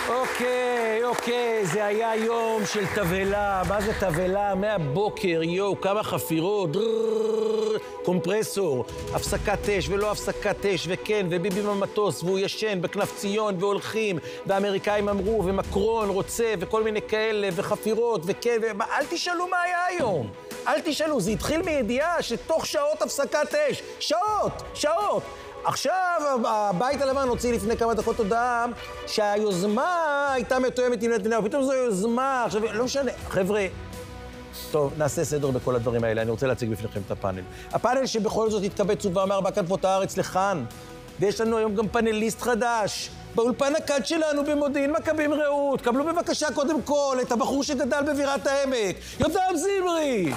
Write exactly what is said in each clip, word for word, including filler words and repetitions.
אוקיי, אוקיי, זה היה יום של תבלה. מה זה תבלה? מהבוקר, יואו, כמה חפירות, קומפרסור, הפסקת אש ולא הפסקת אש, וכן, וביבי במטוס, והוא ישן בכנף ציון, והולכים, והאמריקאים אמרו, ומקרון רוצה, וכל מיני כאלה, וחפירות, וכן, ומה, אל תשאלו מה היה היום. אל תשאלו, זה התחיל מידיעה שתוך שעות הפסקת אש. שעות, שעות. עכשיו, הבית הלבן הוציא לפני כמה דקות הודעה שהיוזמה הייתה מתואמת עם נתניהו. פתאום זו יוזמה, עכשיו, לא משנה. חבר'ה, טוב, נעשה סדר בכל הדברים האלה. אני רוצה להציג בפניכם את הפאנל. הפאנל שבכל זאת התקבץ ואמר בהקפות הארץ לכאן. ויש לנו היום גם פאנליסט חדש. באולפן הקד שלנו במודיעין מכבים רעות. קבלו בבקשה קודם כל את הבחור שגדל בבירת העמק. יותם זמרי!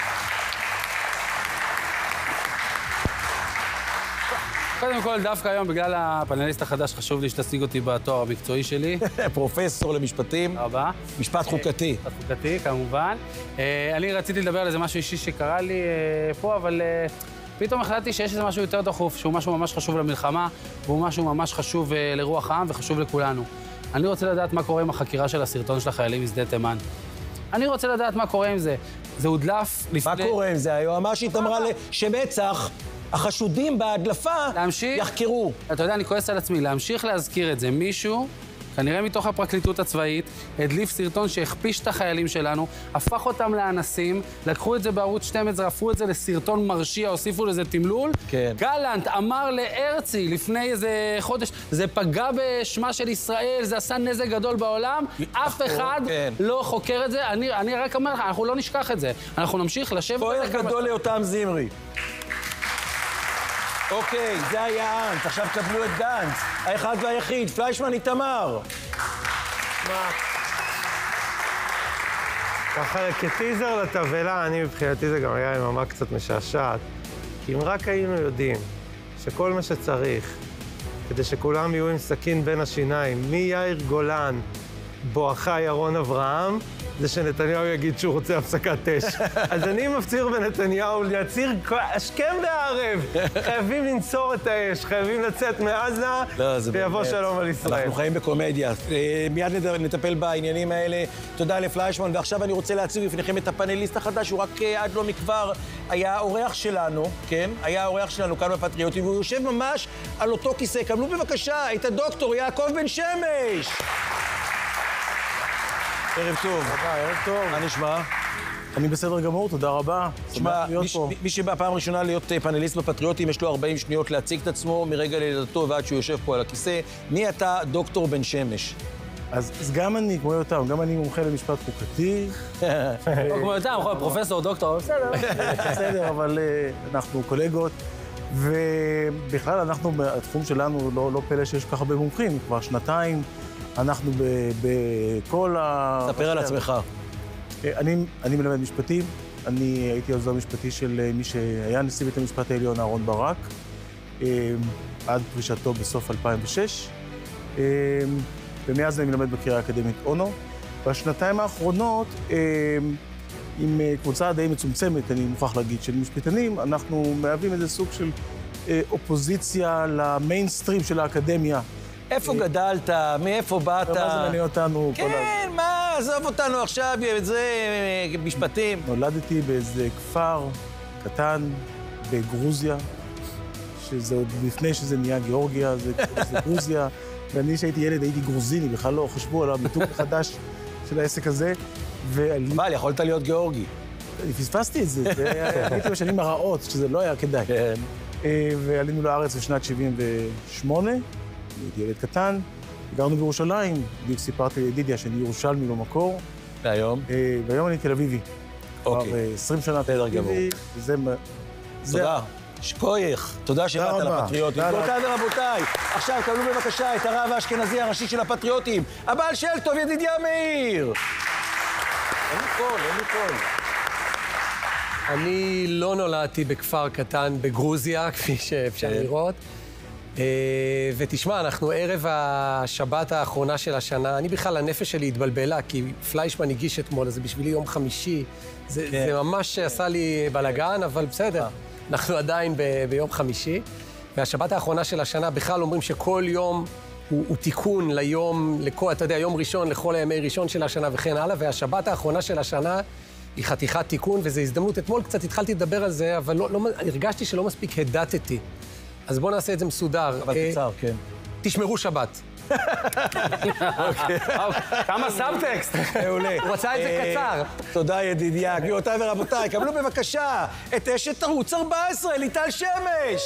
קודם כל, דווקא היום, בגלל הפאנליסט החדש, חשוב לי שתשיג אותי בתואר המקצועי שלי. פרופסור למשפטים. תודה. משפט חוקתי. משפט חוקתי, כמובן. אני רציתי לדבר על איזה משהו אישי שקרה לי פה, אבל פתאום החלטתי שיש איזה משהו יותר דחוף, שהוא משהו ממש חשוב למלחמה, והוא משהו ממש חשוב לרוח העם וחשוב לכולנו. אני רוצה לדעת מה קורה עם החקירה של הסרטון של החיילים משדה תימן. אני רוצה לדעת מה קורה עם זה. זה הודלף לפני... מה קורה עם זה? היועמ"שית אמרה שמצ"ח, החשודים בהדלפה, להמשיך, יחקרו. אתה יודע, אני כועס על עצמי, להמשיך להזכיר את זה. מישהו, כנראה מתוך הפרקליטות הצבאית, הדליף סרטון שהכפיש את החיילים שלנו, הפך אותם לאנסים, לקחו את זה בערוץ שתים עשרה, הפכו את זה לסרטון מרשיע, הוסיפו לזה תמלול. כן. גלנט אמר להרצי לפני איזה חודש, זה פגע בשמה של ישראל, זה עשה נזק גדול בעולם, אף אחד כן. לא חוקר את זה. אני, אני רק אומר לך, אנחנו לא נשכח את זה. אנחנו נמשיך לשבת... פועל גדול ליותם זמרי. אוקיי, זה היה אנט, עכשיו קבלו את גנץ, האחד והיחיד, פליישמן איתמר. מה? ככה, כטיזר לתבלה, אני מבחינתי זה גם היה יממה קצת משעשעת, כי אם רק היינו יודעים שכל מה שצריך, כדי שכולם יהיו עם סכין בין השיניים, מיאיר גולן בואכה ירון אברהם, זה שנתניהו יגיד שהוא רוצה הפסקת אש. אז אני מפציר בנתניהו להצהיר השכם והערב. חייבים לנצור את האש, חייבים לצאת מעזה, ויבוא שלום על ישראל. אנחנו חיים בקומדיה. מיד נטפל בעניינים האלה. תודה לפליישמן, ועכשיו אני רוצה להציג בפניכם את הפאנליסט החדש, הוא רק עד לא מכבר היה אורח שלנו, כן? היה אורח שלנו כאן בפטריוטים, והוא יושב ממש על אותו כיסא. קבלו בבקשה את הדוקטור יעקב בן שמש. ערב טוב. תודה, ערב טוב. מה נשמע? אני בסדר גמור, תודה רבה. תשמע, מי שבא פעם ראשונה להיות פאנליסט בפטריוטים, יש לו ארבעים שניות להציג את עצמו מרגע לידתו ועד שהוא יושב פה על הכיסא. מי אתה, דוקטור בן שמש? אז גם אני, כמו יותם, גם אני מומחה למשפט חוקתי. לא כמו יותם, פרופסור, דוקטור, בסדר. בסדר, אבל אנחנו קולגות. ובכלל, אנחנו, התחום שלנו, לא פלא שיש ככה הרבה מומחים, כבר שנתיים. אנחנו בכל ה... ספר על עצמך. אני, אני מלמד משפטים, אני הייתי עוזר משפטי של מי שהיה נשיא בית המשפט העליון, אהרן ברק, עד פרישתו בסוף אלפיים ושש, ומאז אני מלמד בקריה האקדמית אונו. בשנתיים האחרונות, עם קבוצה די מצומצמת, אני מוכרח להגיד, של משפטנים, אנחנו מהווים איזה סוג של אופוזיציה למיינסטרים של האקדמיה. איפה גדלת? מאיפה באת? מה זה מעניין אותנו? כן, מה? עזוב אותנו עכשיו, זה משפטים. נולדתי באיזה כפר קטן בגרוזיה, שזה עוד לפני שזה נהיה גיאורגיה, זה גרוזיה, ואני שהייתי ילד הייתי גרוזיני, בכלל לא חשבו על המיתוג החדש של העסק הזה. אבל יכולת להיות גיאורגי. אני פספסתי את זה, הייתי בשנים הרעות, שזה לא היה כדאי. כן. ועלינו לארץ בשנת שבעים ושמונה. הייתי ילד קטן, גרנו בירושלים, בדיוק סיפרתי לידידיה שאני ירושלמי במקור. והיום? והיום אני תל אביבי. אוקיי. כבר עשרים שנה תל אביבי. תודה. שכוייך. תודה שבאת לפטריוטים. גבירותיי ורבותיי, עכשיו קבלו בבקשה את הרב האשכנזי הראשי של הפטריוטים, הבעל של טוב ידידיה מאיר. אין לי קול, אין לי קול. אני לא נולדתי בכפר קטן בגרוזיה, כפי שאפשר לראות. ותשמע, אנחנו ערב השבת האחרונה של השנה, אני בכלל, הנפש שלי התבלבלה, כי פליישמן הגיש אתמול, אז זה בשבילי יום חמישי. זה ממש עשה לי בלגן, אבל בסדר. אנחנו עדיין ביום חמישי. והשבת האחרונה של השנה, בכלל אומרים שכל יום הוא, הוא תיקון ליום, לכל, אתה יודע, יום ראשון, לכל הימי ראשון של השנה וכן הלאה, והשבת האחרונה של השנה היא חתיכת תיקון, וזו הזדמנות. אתמול קצת התחלתי לדבר על זה, אבל לא, לא, הרגשתי שלא מספיק הדעתתי. אז בואו נעשה את זה מסודר. אבל קצר, כן. תשמרו שבת. כמה סאבטקסט. מעולה. הוא רצה את זה קצר. תודה, ידידיה. גבירותיי ורבותיי, קבלו בבקשה את אשת ערוץ ארבע עשרה, ליטל שמש.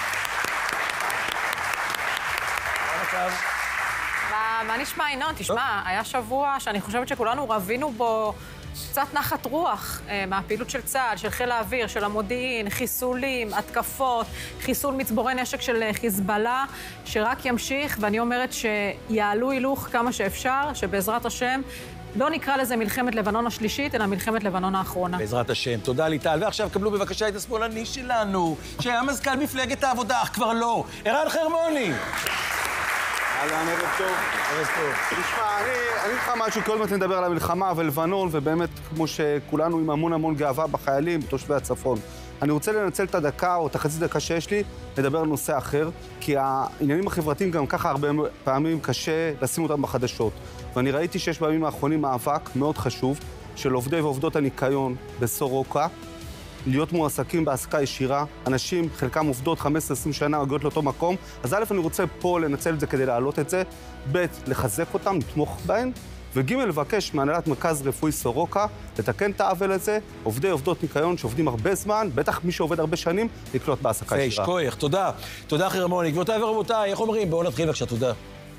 מה, מה נשמע, ינון? תשמע, היה שבוע שאני חושבת שכולנו רבינו בו קצת נחת רוח אה, מהפעילות של צה"ל, של חיל האוויר, של המודיעין, חיסולים, התקפות, חיסול מצבורי נשק של חיזבאללה, שרק ימשיך, ואני אומרת שיעלו הילוך כמה שאפשר, שבעזרת השם לא נקרא לזה מלחמת לבנון השלישית, אלא מלחמת לבנון האחרונה. בעזרת השם. תודה, ליטל. ועכשיו קבלו בבקשה את השמאלני שלנו, שהיה מזכ"ל מפלגת העבודה, אך כבר לא. ערן חרמוני. אהלן, ערב טוב. ערב טוב. תשמע, אני אגיד לך משהו, כי עוד מעט נדבר על המלחמה ולבנון, ובאמת, כמו שכולנו עם המון המון גאווה בחיילים, בתושבי הצפון. אני רוצה לנצל את הדקה או את החצי דקה שיש לי, לדבר על נושא אחר, כי העניינים החברתיים גם ככה הרבה פעמים קשה לשים אותם בחדשות. ואני ראיתי שיש בימים האחרונים מאבק מאוד חשוב של עובדי ועובדות הניקיון בסורוקה, להיות מועסקים בהעסקה ישירה, אנשים, חלקם עובדות חמש עשרה עשרים שנה, מגיעות לאותו מקום, אז א', אני רוצה פה לנצל את זה כדי להעלות את זה, ב', לחזק אותם, לתמוך בהן, וג', לבקש מהנהלת מרכז רפואי סורוקה, לתקן את העוול הזה, עובדי עובדות ניקיון שעובדים הרבה זמן, בטח מי שעובד הרבה שנים, לקלוט בהעסקה ישירה. פייש, כוח, תודה. תודה, חרמוני. גבירותיי ורבותיי, איך אומרים? בואו נתחיל בבקשה, תודה.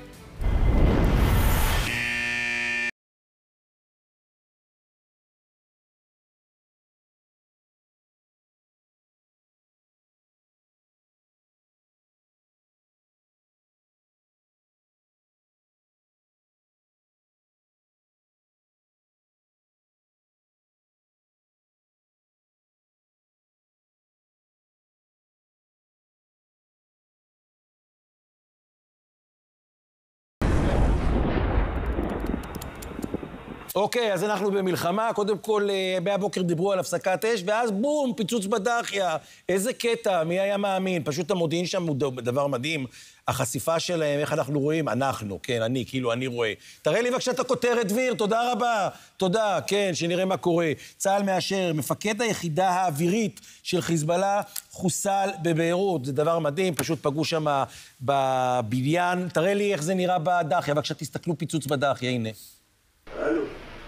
אוקיי, אז אנחנו במלחמה. קודם כל, מהבוקר דיברו על הפסקת אש, ואז בום, פיצוץ בדחיה. איזה קטע, מי היה מאמין? פשוט המודיעין שם הוא דבר מדהים. החשיפה שלהם, איך אנחנו רואים? אנחנו, כן, אני, כאילו, אני רואה. תראה לי בבקשה את הכותרת, דביר, תודה רבה. תודה, כן, שנראה מה קורה. צה"ל מאשר, מפקד היחידה האווירית של חיזבאללה חוסל בביירות. זה דבר מדהים, פשוט פגעו שם בבניין. תראה לי איך זה נראה בדחיה, בבקשה תסתכלו פיצוץ בדחיה, הנה. אלו.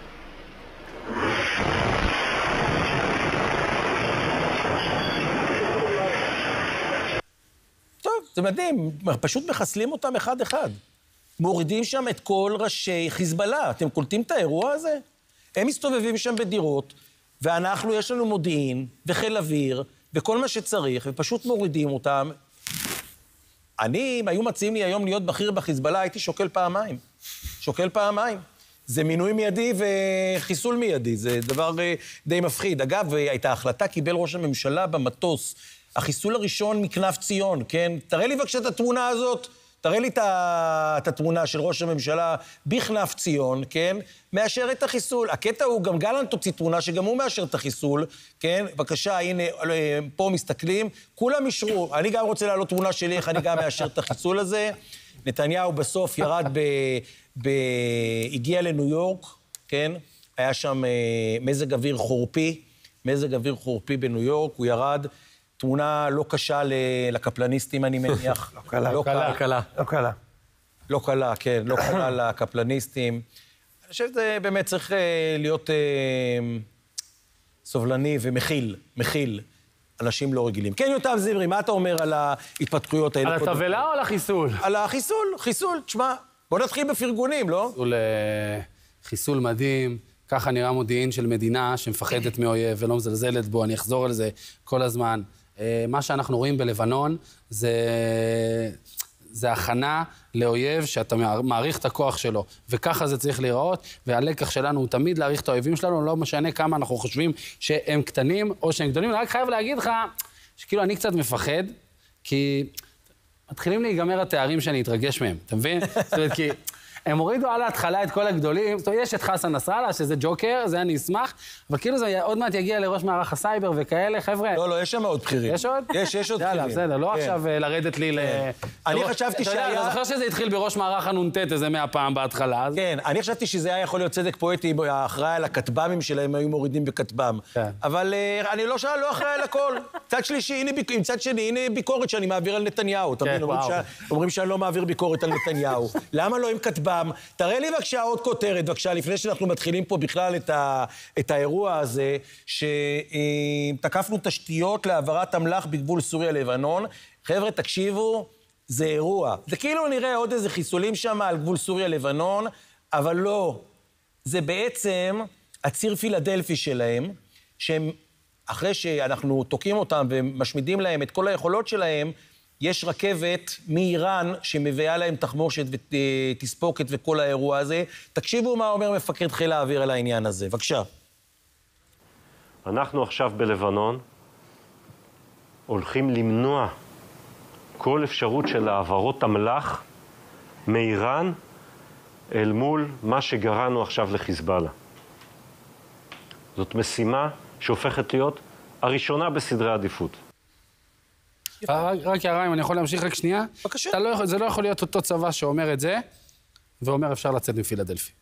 טוב, זה מדהים, פשוט מחסלים אותם אחד-אחד. מורידים שם את כל ראשי חיזבאללה. אתם קולטים את האירוע הזה? הם מסתובבים שם בדירות, ואנחנו, יש לנו מודיעין וחיל אוויר, וכל מה שצריך, ופשוט מורידים אותם. אני, אם היו מציעים לי היום להיות בכיר בחיזבאללה, הייתי שוקל פעמיים. שוקל פעמיים. זה מינוי מיידי וחיסול מיידי, זה דבר די מפחיד. אגב, הייתה החלטה, קיבל ראש הממשלה במטוס, החיסול הראשון מכנף ציון, כן? תראה לי בבקשה את התמונה הזאת, תראה לי את התמונה של ראש הממשלה בכנף ציון, כן? מאשר את החיסול. הקטע הוא גם גלנט הוציא תמונה שגם הוא מאשר את החיסול, כן? בבקשה, הנה, פה מסתכלים, כולם אישרו. אני גם רוצה להעלות תמונה שלי, איך אני גם מאשר את החיסול הזה. נתניהו בסוף ירד ב... ב... הגיע לניו יורק, כן? היה שם אה, מזג אוויר חורפי, מזג אוויר חורפי בניו יורק, הוא ירד, תמונה לא קשה ל... לקפלניסטים, אני מניח. לא קלה, לא קלה. לא קלה. לא קלה. לא קלה, כן, לא קלה לקפלניסטים. אני חושב שזה באמת צריך אה, להיות אה, סובלני ומכיל, מכיל. אנשים לא רגילים. כן, יותם זמרי, מה אתה אומר על ההתפתחויות האלה? על התבלה או על החיסול? על החיסול, חיסול, תשמע. בוא נתחיל בפרגונים, לא? חיסול, חיסול מדהים, ככה נראה מודיעין של מדינה שמפחדת מאויב ולא מזלזלת בו, אני אחזור על זה כל הזמן. מה שאנחנו רואים בלבנון זה, זה הכנה לאויב שאתה מעריך את הכוח שלו, וככה זה צריך להיראות, והלקח שלנו הוא תמיד להעריך את האויבים שלנו, לא משנה כמה אנחנו חושבים שהם קטנים או שהם גדולים. אני רק חייב להגיד לך שכאילו אני קצת מפחד, כי... מתחילים להיגמר התארים שאני אתרגש מהם, אתה מבין? זאת אומרת, כי הם הורידו על ההתחלה את כל הגדולים, זאת אומרת, יש את חסן נסראללה, שזה ג'וקר, זה אני אשמח, אבל כאילו זה עוד מעט יגיע לראש מערך הסייבר וכאלה, חבר'ה. לא, לא, יש שם עוד בכירים. יש עוד? יש, יש עוד בכירים. יאללה, בסדר, לא עכשיו לרדת לי ל... אני חשבתי שהיה... אתה יודע, אני זוכר שזה התחיל בראש מערך הנ"ט איזה מאה פעם בהתחלה. כן, אני חשבתי שזה היה יכול להיות צדק פואטי, האחראי על הכטב"מים שלהם היו מורידים בכטב"ם. אבל אני לא שאל, לא אחראי על הכל. צד שלישי, הנה, צד שני, הנה ביקורת שאני מעביר על נתניהו. אומרים שאני לא מעביר ביקורת על נתניהו. למה לא עם כטב"ם? תראה לי בבקשה עוד כותרת, בבקשה, לפני שאנחנו מתחילים פה בכלל את האירוע הזה, שתקפנו תשתיות להעברת אמל"ח בגבול סוריה-לבנון. חבר'ה, תקשיבו, זה אירוע. זה כאילו נראה עוד איזה חיסולים שם על גבול סוריה-לבנון, אבל לא. זה בעצם הציר פילדלפי שלהם, שהם, אחרי שאנחנו תוקעים אותם ומשמידים להם את כל היכולות שלהם, יש רכבת מאיראן שמביאה להם תחמושת ותספוקת וכל האירוע הזה. תקשיבו מה אומר מפקד חיל האוויר על העניין הזה. בבקשה. אנחנו עכשיו בלבנון הולכים למנוע כל אפשרות של העברות אמל"ח מאיראן אל מול מה שגרנו עכשיו לחיזבאללה. זאת משימה שהופכת להיות הראשונה בסדרי עדיפות. רק הערה, אם אני יכול להמשיך רק שנייה. בבקשה. זה לא יכול להיות אותו צבא שאומר את זה, ואומר אפשר לצאת מפילדלפי.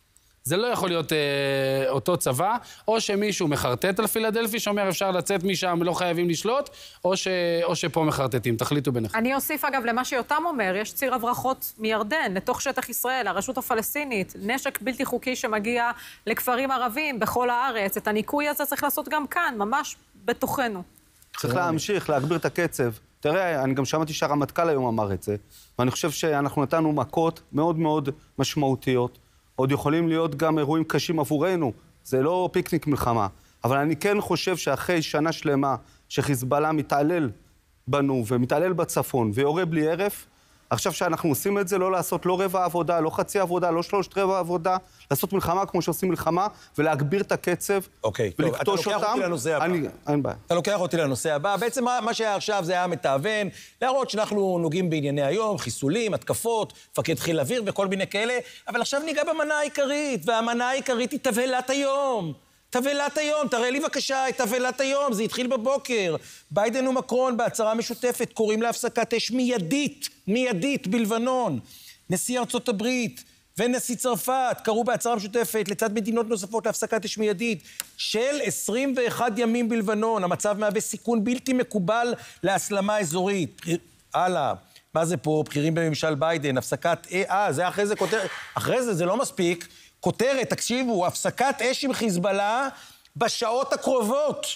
זה לא יכול להיות אה, אותו צבא, או שמישהו מחרטט על פילדלפי, שאומר אפשר לצאת משם, לא חייבים לשלוט, או, ש, או שפה מחרטטים, תחליטו ביניכם. אני אוסיף אגב למה שיותם אומר, יש ציר הברחות מירדן, לתוך שטח ישראל, הרשות הפלסטינית, נשק בלתי חוקי שמגיע לכפרים ערבים בכל הארץ. את הניקוי הזה צריך לעשות גם כאן, ממש בתוכנו. צריך להמשיך, להגביר את הקצב. תראה, אני גם שמעתי שהרמטכ"ל היום אמר את זה, ואני חושב שאנחנו נתנו מכות מאוד מאוד משמעותיות. עוד יכולים להיות גם אירועים קשים עבורנו, זה לא פיקניק מלחמה. אבל אני כן חושב שאחרי שנה שלמה שחיזבאללה מתעלל בנו ומתעלל בצפון ויורה בלי הרף, עכשיו שאנחנו עושים את זה, לא לעשות לא רבע עבודה, לא חצי עבודה, לא שלושת רבע עבודה, לעשות מלחמה כמו שעושים מלחמה, ולהגביר את הקצב, אוקיי, ולכתוש אותם. אני, אין בעיה. אתה לוקח אותי לנושא הבא. בעצם מה, מה שהיה עכשיו זה היה מתאבן, להראות שאנחנו נוגעים בענייני היום, חיסולים, התקפות, מפקד חיל אוויר וכל מיני כאלה, אבל עכשיו ניגע במנה העיקרית, והמנה העיקרית היא תבהלת היום. תבהלת היום, תראה לי בבקשה את תבהלת היום, זה התחיל בבוקר. ביידן ומקרון בהצהרה משותפת קוראים להפסקת אש מיידית, מיידית בלבנון. נשיא ארצות הברית ונשיא צרפת קראו בהצהרה משותפת לצד מדינות נוספות להפסקת אש מיידית של עשרים ואחד ימים בלבנון. המצב מהווה סיכון בלתי מקובל להסלמה אזורית. הלאה, מה זה פה? בכירים בממשל ביידן, הפסקת... אה, זה אחרי זה כותרת... אחרי זה, זה לא מספיק. כותרת, תקשיבו, הפסקת אש עם חיזבאללה בשעות הקרובות.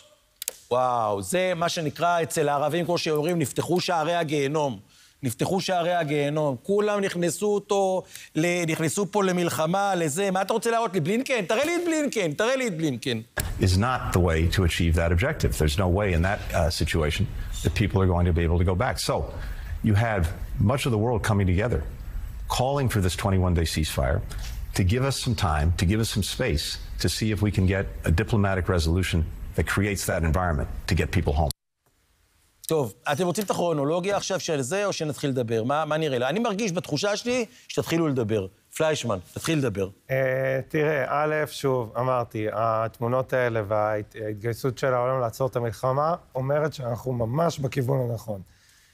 וואו, זה מה שנקרא אצל הערבים, כמו שאומרים, נפתחו שערי הגיהנום. נפתחו שערי הגיהנום. כולם נכנסו אותו, נכנסו פה למלחמה, לזה. מה אתה רוצה להראות לי? בלינקן? תראה לי את בלינקן, תראה לי את בלינקן. is not the way to achieve that objective. There's no way in that uh, situation that people are going to be able to go back. So you have much of the world coming together, calling for this twenty-one day ceasefire, to give us some time, to give us some space, to see if we can get a diplomatic resolution that creates that environment to get people home. טוב, אתם רוצים את הכרונולוגיה עכשיו של זה, או שנתחיל לדבר? מה, מה נראה לה? אני מרגיש בתחושה שלי שתתחילו לדבר. פליישמן, תתחיל לדבר. תראה, א', שוב, אמרתי, התמונות האלה וההתגייסות של העולם לעצור את המלחמה אומרת שאנחנו ממש בכיוון הנכון.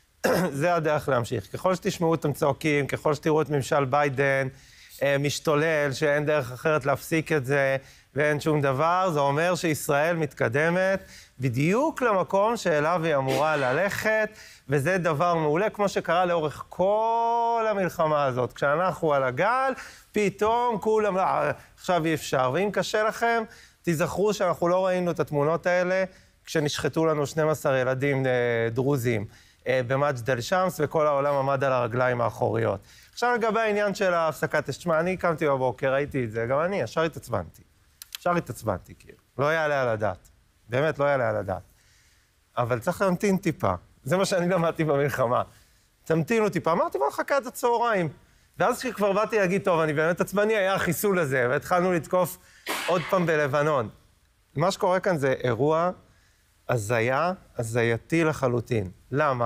זה הדרך להמשיך. ככל שתשמעו אותם צועקים, ככל שתראו את ממשל ביידן, משתולל, שאין דרך אחרת להפסיק את זה, ואין שום דבר, זה אומר שישראל מתקדמת בדיוק למקום שאליו היא אמורה ללכת, וזה דבר מעולה, כמו שקרה לאורך כל המלחמה הזאת. כשאנחנו על הגל, פתאום כולם, עכשיו אי אפשר. ואם קשה לכם, תזכרו שאנחנו לא ראינו את התמונות האלה, כשנשחטו לנו שנים עשר ילדים דרוזים במג'דל אל-שמס, וכל העולם עמד על הרגליים האחוריות. עכשיו לגבי העניין של ההפסקת אש, תשמע, אני קמתי בבוקר, ראיתי את זה, גם אני, ישר התעצבנתי. ישר התעצבנתי, כאילו. לא יעלה על הדעת. באמת לא יעלה על הדעת. אבל צריך להמתין טיפה. זה מה שאני למדתי במלחמה. תמתינו טיפה. אמרתי, בוא נחכה עד הצהריים. ואז כשכבר באתי להגיד, טוב, אני באמת עצבני, היה החיסול הזה, והתחלנו לתקוף עוד פעם בלבנון. מה שקורה כאן זה אירוע הזיה, הזייתי לחלוטין. למה?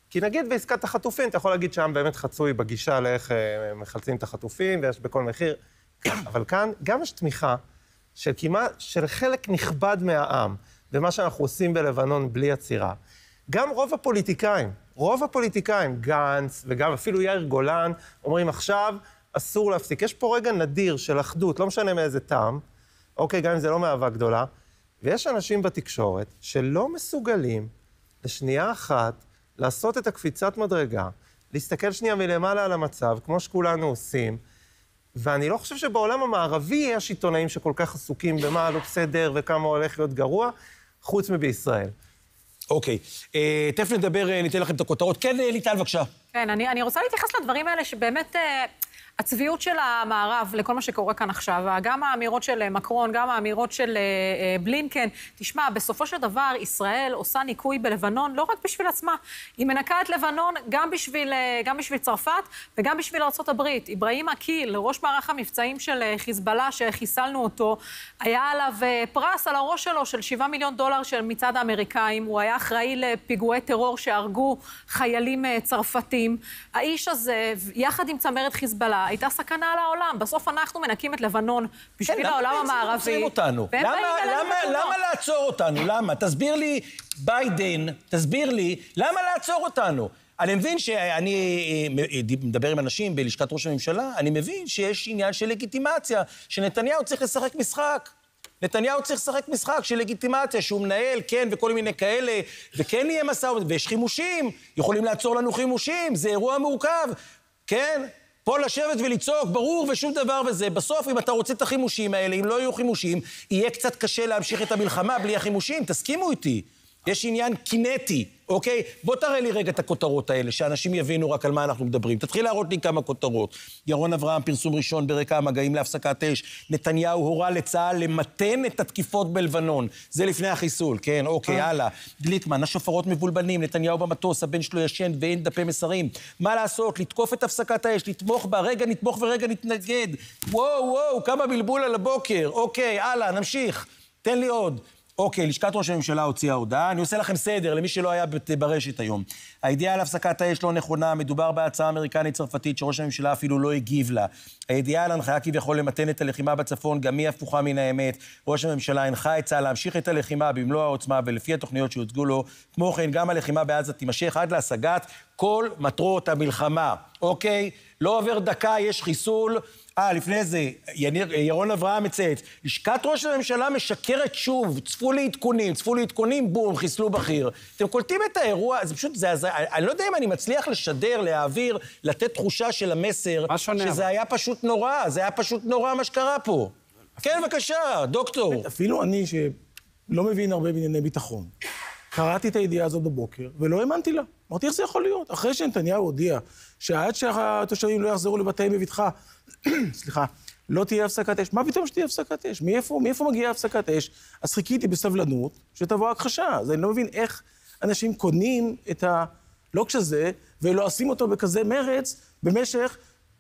כי נגיד בעסקת החטופים, אתה יכול להגיד שם באמת חצוי בגישה לאיך מחלצים את החטופים, ויש בכל מחיר. אבל כאן גם יש תמיכה של כמעט, של חלק נכבד מהעם, במה שאנחנו עושים בלבנון בלי עצירה. גם רוב הפוליטיקאים, רוב הפוליטיקאים, גנץ וגם אפילו יאיר גולן, אומרים עכשיו אסור להפסיק. יש פה רגע נדיר של אחדות, לא משנה מאיזה טעם, אוקיי, גם אם זה לא מאהבה גדולה, ויש אנשים בתקשורת שלא מסוגלים לשנייה אחת לעשות את הקפיצת מדרגה, להסתכל שנייה מלמעלה על המצב, כמו שכולנו עושים, ואני לא חושב שבעולם המערבי יש עיתונאים שכל כך עסוקים במה לא בסדר וכמה הולך להיות גרוע, חוץ מבישראל. אוקיי, אה, תכף נדבר, אה, ניתן לכם את הכותרות. כן, ליטל, בבקשה. כן, אני, אני רוצה להתייחס לדברים האלה שבאמת... אה... הצביעות של המערב לכל מה שקורה כאן עכשיו, גם האמירות של מקרון, גם האמירות של בלינקן, תשמע, בסופו של דבר ישראל עושה ניקוי בלבנון לא רק בשביל עצמה, היא מנקה את לבנון גם בשביל, גם בשביל צרפת וגם בשביל ארצות הברית. אברהים עקיל, ראש מערך המבצעים של חיזבאללה שחיסלנו אותו, היה עליו פרס על הראש שלו של שבעה מיליון דולר של מצד האמריקאים, הוא היה אחראי לפיגועי טרור שהרגו חיילים צרפתים. האיש הזה, יחד עם צמרת חיזבאללה, הייתה סכנה על העולם. בסוף אנחנו מנקים את לבנון בשביל העולם המערבי. למה לעצור אותנו? למה? תסביר לי, ביידן, תסביר לי, למה לעצור אותנו? אני מבין שאני מדבר עם אנשים בלשכת ראש הממשלה, אני מבין שיש עניין של לגיטימציה, שנתניהו צריך לשחק משחק. נתניהו צריך לשחק משחק של לגיטימציה, שהוא מנהל, כן, וכל מיני כאלה, וכן יהיה מסע, ויש חימושים, יכולים לעצור לנו חימושים, זה אירוע מורכב, כן? פה לשבת ולצעוק, ברור ושום דבר וזה. בסוף, אם אתה רוצה את החימושים האלה, אם לא יהיו חימושים, יהיה קצת קשה להמשיך את המלחמה בלי החימושים. תסכימו איתי. יש עניין קינטי, אוקיי? בוא תראה לי רגע את הכותרות האלה, שאנשים יבינו רק על מה אנחנו מדברים. תתחיל להראות לי כמה כותרות. ירון אברהם, פרסום ראשון ברקע המגעים להפסקת אש. נתניהו הורה לצה"ל למתן את התקיפות בלבנון. זה לפני החיסול, כן, אוקיי, הלאה. גליקמן, השופרות מבולבלים, נתניהו במטוס, הבן שלו ישן ואין דפי מסרים. מה לעשות? לתקוף את הפסקת האש, לתמוך בה, רגע נתמוך ורגע נתנגד. וואו, וואו, כמה בלבול על הבוקר. אוקיי, הלאה, נמשיך. תן לי עוד. אוקיי, לשכת ראש הממשלה הוציאה הודעה, אני עושה לכם סדר למי שלא היה ברשת היום. הידיעה על הפסקת האש לא נכונה, מדובר בהצעה אמריקנית-צרפתית שראש הממשלה אפילו לא הגיב לה. הידיעה על הנחיה כביכול למתן את הלחימה בצפון, גם היא הפוכה מן האמת. ראש הממשלה הנחה את צה"ל להמשיך את הלחימה במלוא העוצמה ולפי התוכניות שהוצגו לו. כמו כן, גם הלחימה בעזה תימשך עד להשגת כל מטרות המלחמה. אוקיי? לא עובר דקה, יש חיסול. אה, לפני זה, ירון אברהם מצייץ, לשכת ראש הממשלה משקרת שוב, צפו לי עדכונים, צפו לי עדכונים, בום, חיסלו בכיר. אתם קולטים את האירוע, זה פשוט, זה, זה, אני לא יודע אם אני מצליח לשדר, להעביר, לתת תחושה של המסר, שזה היה פשוט נורא, זה היה פשוט נורא מה שקרה פה. כן, בבקשה, דוקטור. אפילו אני שלא מבין הרבה בענייני ביטחון, קראתי את הידיעה הזאת בבוקר, ולא האמנתי לה. אמרתי, איך זה יכול להיות? אחרי שנתניהו הודיע שעד שהתושבים לא יחזרו לבתיהם בבטחה, סליחה, לא תהיה הפסקת אש. מה פתאום שתהיה הפסקת אש? מאיפה, מאיפה מגיעה הפסקת אש? אז חיכיתי בסבלנות שתבוא הכחשה. אז אני לא מבין איך אנשים קונים את הלוקש הזה ולא עושים אותו בכזה מרץ במשך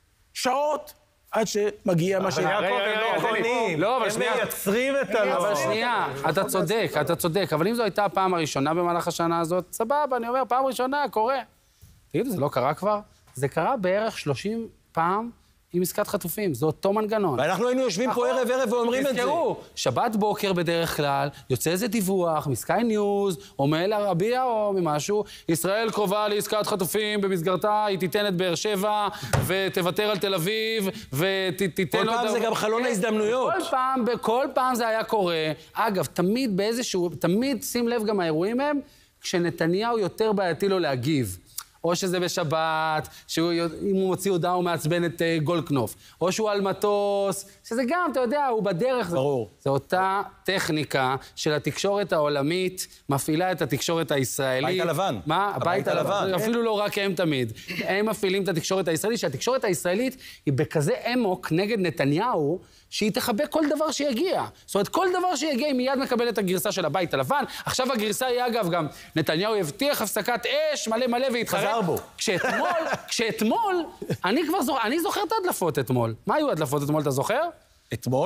שעות עד שמגיע מה ש... יעקב, הם לא קונים. לא, אבל שנייה. הם מייצרים את הלוקש. אבל שנייה, אתה צודק, אתה צודק. אבל אם זו הייתה הפעם הראשונה במהלך השנה הזאת, סבבה, אני אומר, פעם ראשונה, קורה. תגידו, זה לא קרה כבר? זה קרה בערך שלושים פעם עם עסקת חטופים, זה אותו מנגנון. ואנחנו היינו יושבים פה ערב ערב ואומרים את זה. תזכרו, שבת בוקר בדרך כלל, יוצא איזה דיווח, מסקאי ניוז, או מאל הרביע או ממשהו, ישראל קרובה לעסקת חטופים, במסגרתה היא תיתן את באר שבע, ותוותר על תל אביב, ותיתן עוד... כל פעם זה גם חלון ההזדמנויות. כל פעם, בכל פעם זה היה קורה. אגב, תמיד באיזשהו, תמיד שים לב גם האירועים הם, כשנתניהו יותר בעייתי לו להגיב. או שזה בשבת, שאם הוא מוציא הודעה הוא מעצבן את גולדקנופ, או שהוא על מטוס, שזה גם, אתה יודע, הוא בדרך. ברור. זו אותה טכניקה של התקשורת העולמית, מפעילה את התקשורת הישראלית. הבית הלבן. מה? הבית הלבן. אפילו לא רק הם תמיד. הם מפעילים את התקשורת הישראלית, שהתקשורת הישראלית היא בכזה אמוק נגד נתניהו, שהיא תחבק כל דבר שיגיע. זאת אומרת, כל דבר שיגיע היא מיד מקבלת את הגרסה של הבית הלבן. עכשיו הגרסה היא אגב גם, נתניהו יבטיח הפסקת אש מלא מלא והתחרט. חזר בו. כשאתמול, כשאתמול, אני כבר זוכר, אני זוכר את ההדלפות אתמול. מה היו ההדלפות אתמול, אתה זוכר? אתמול?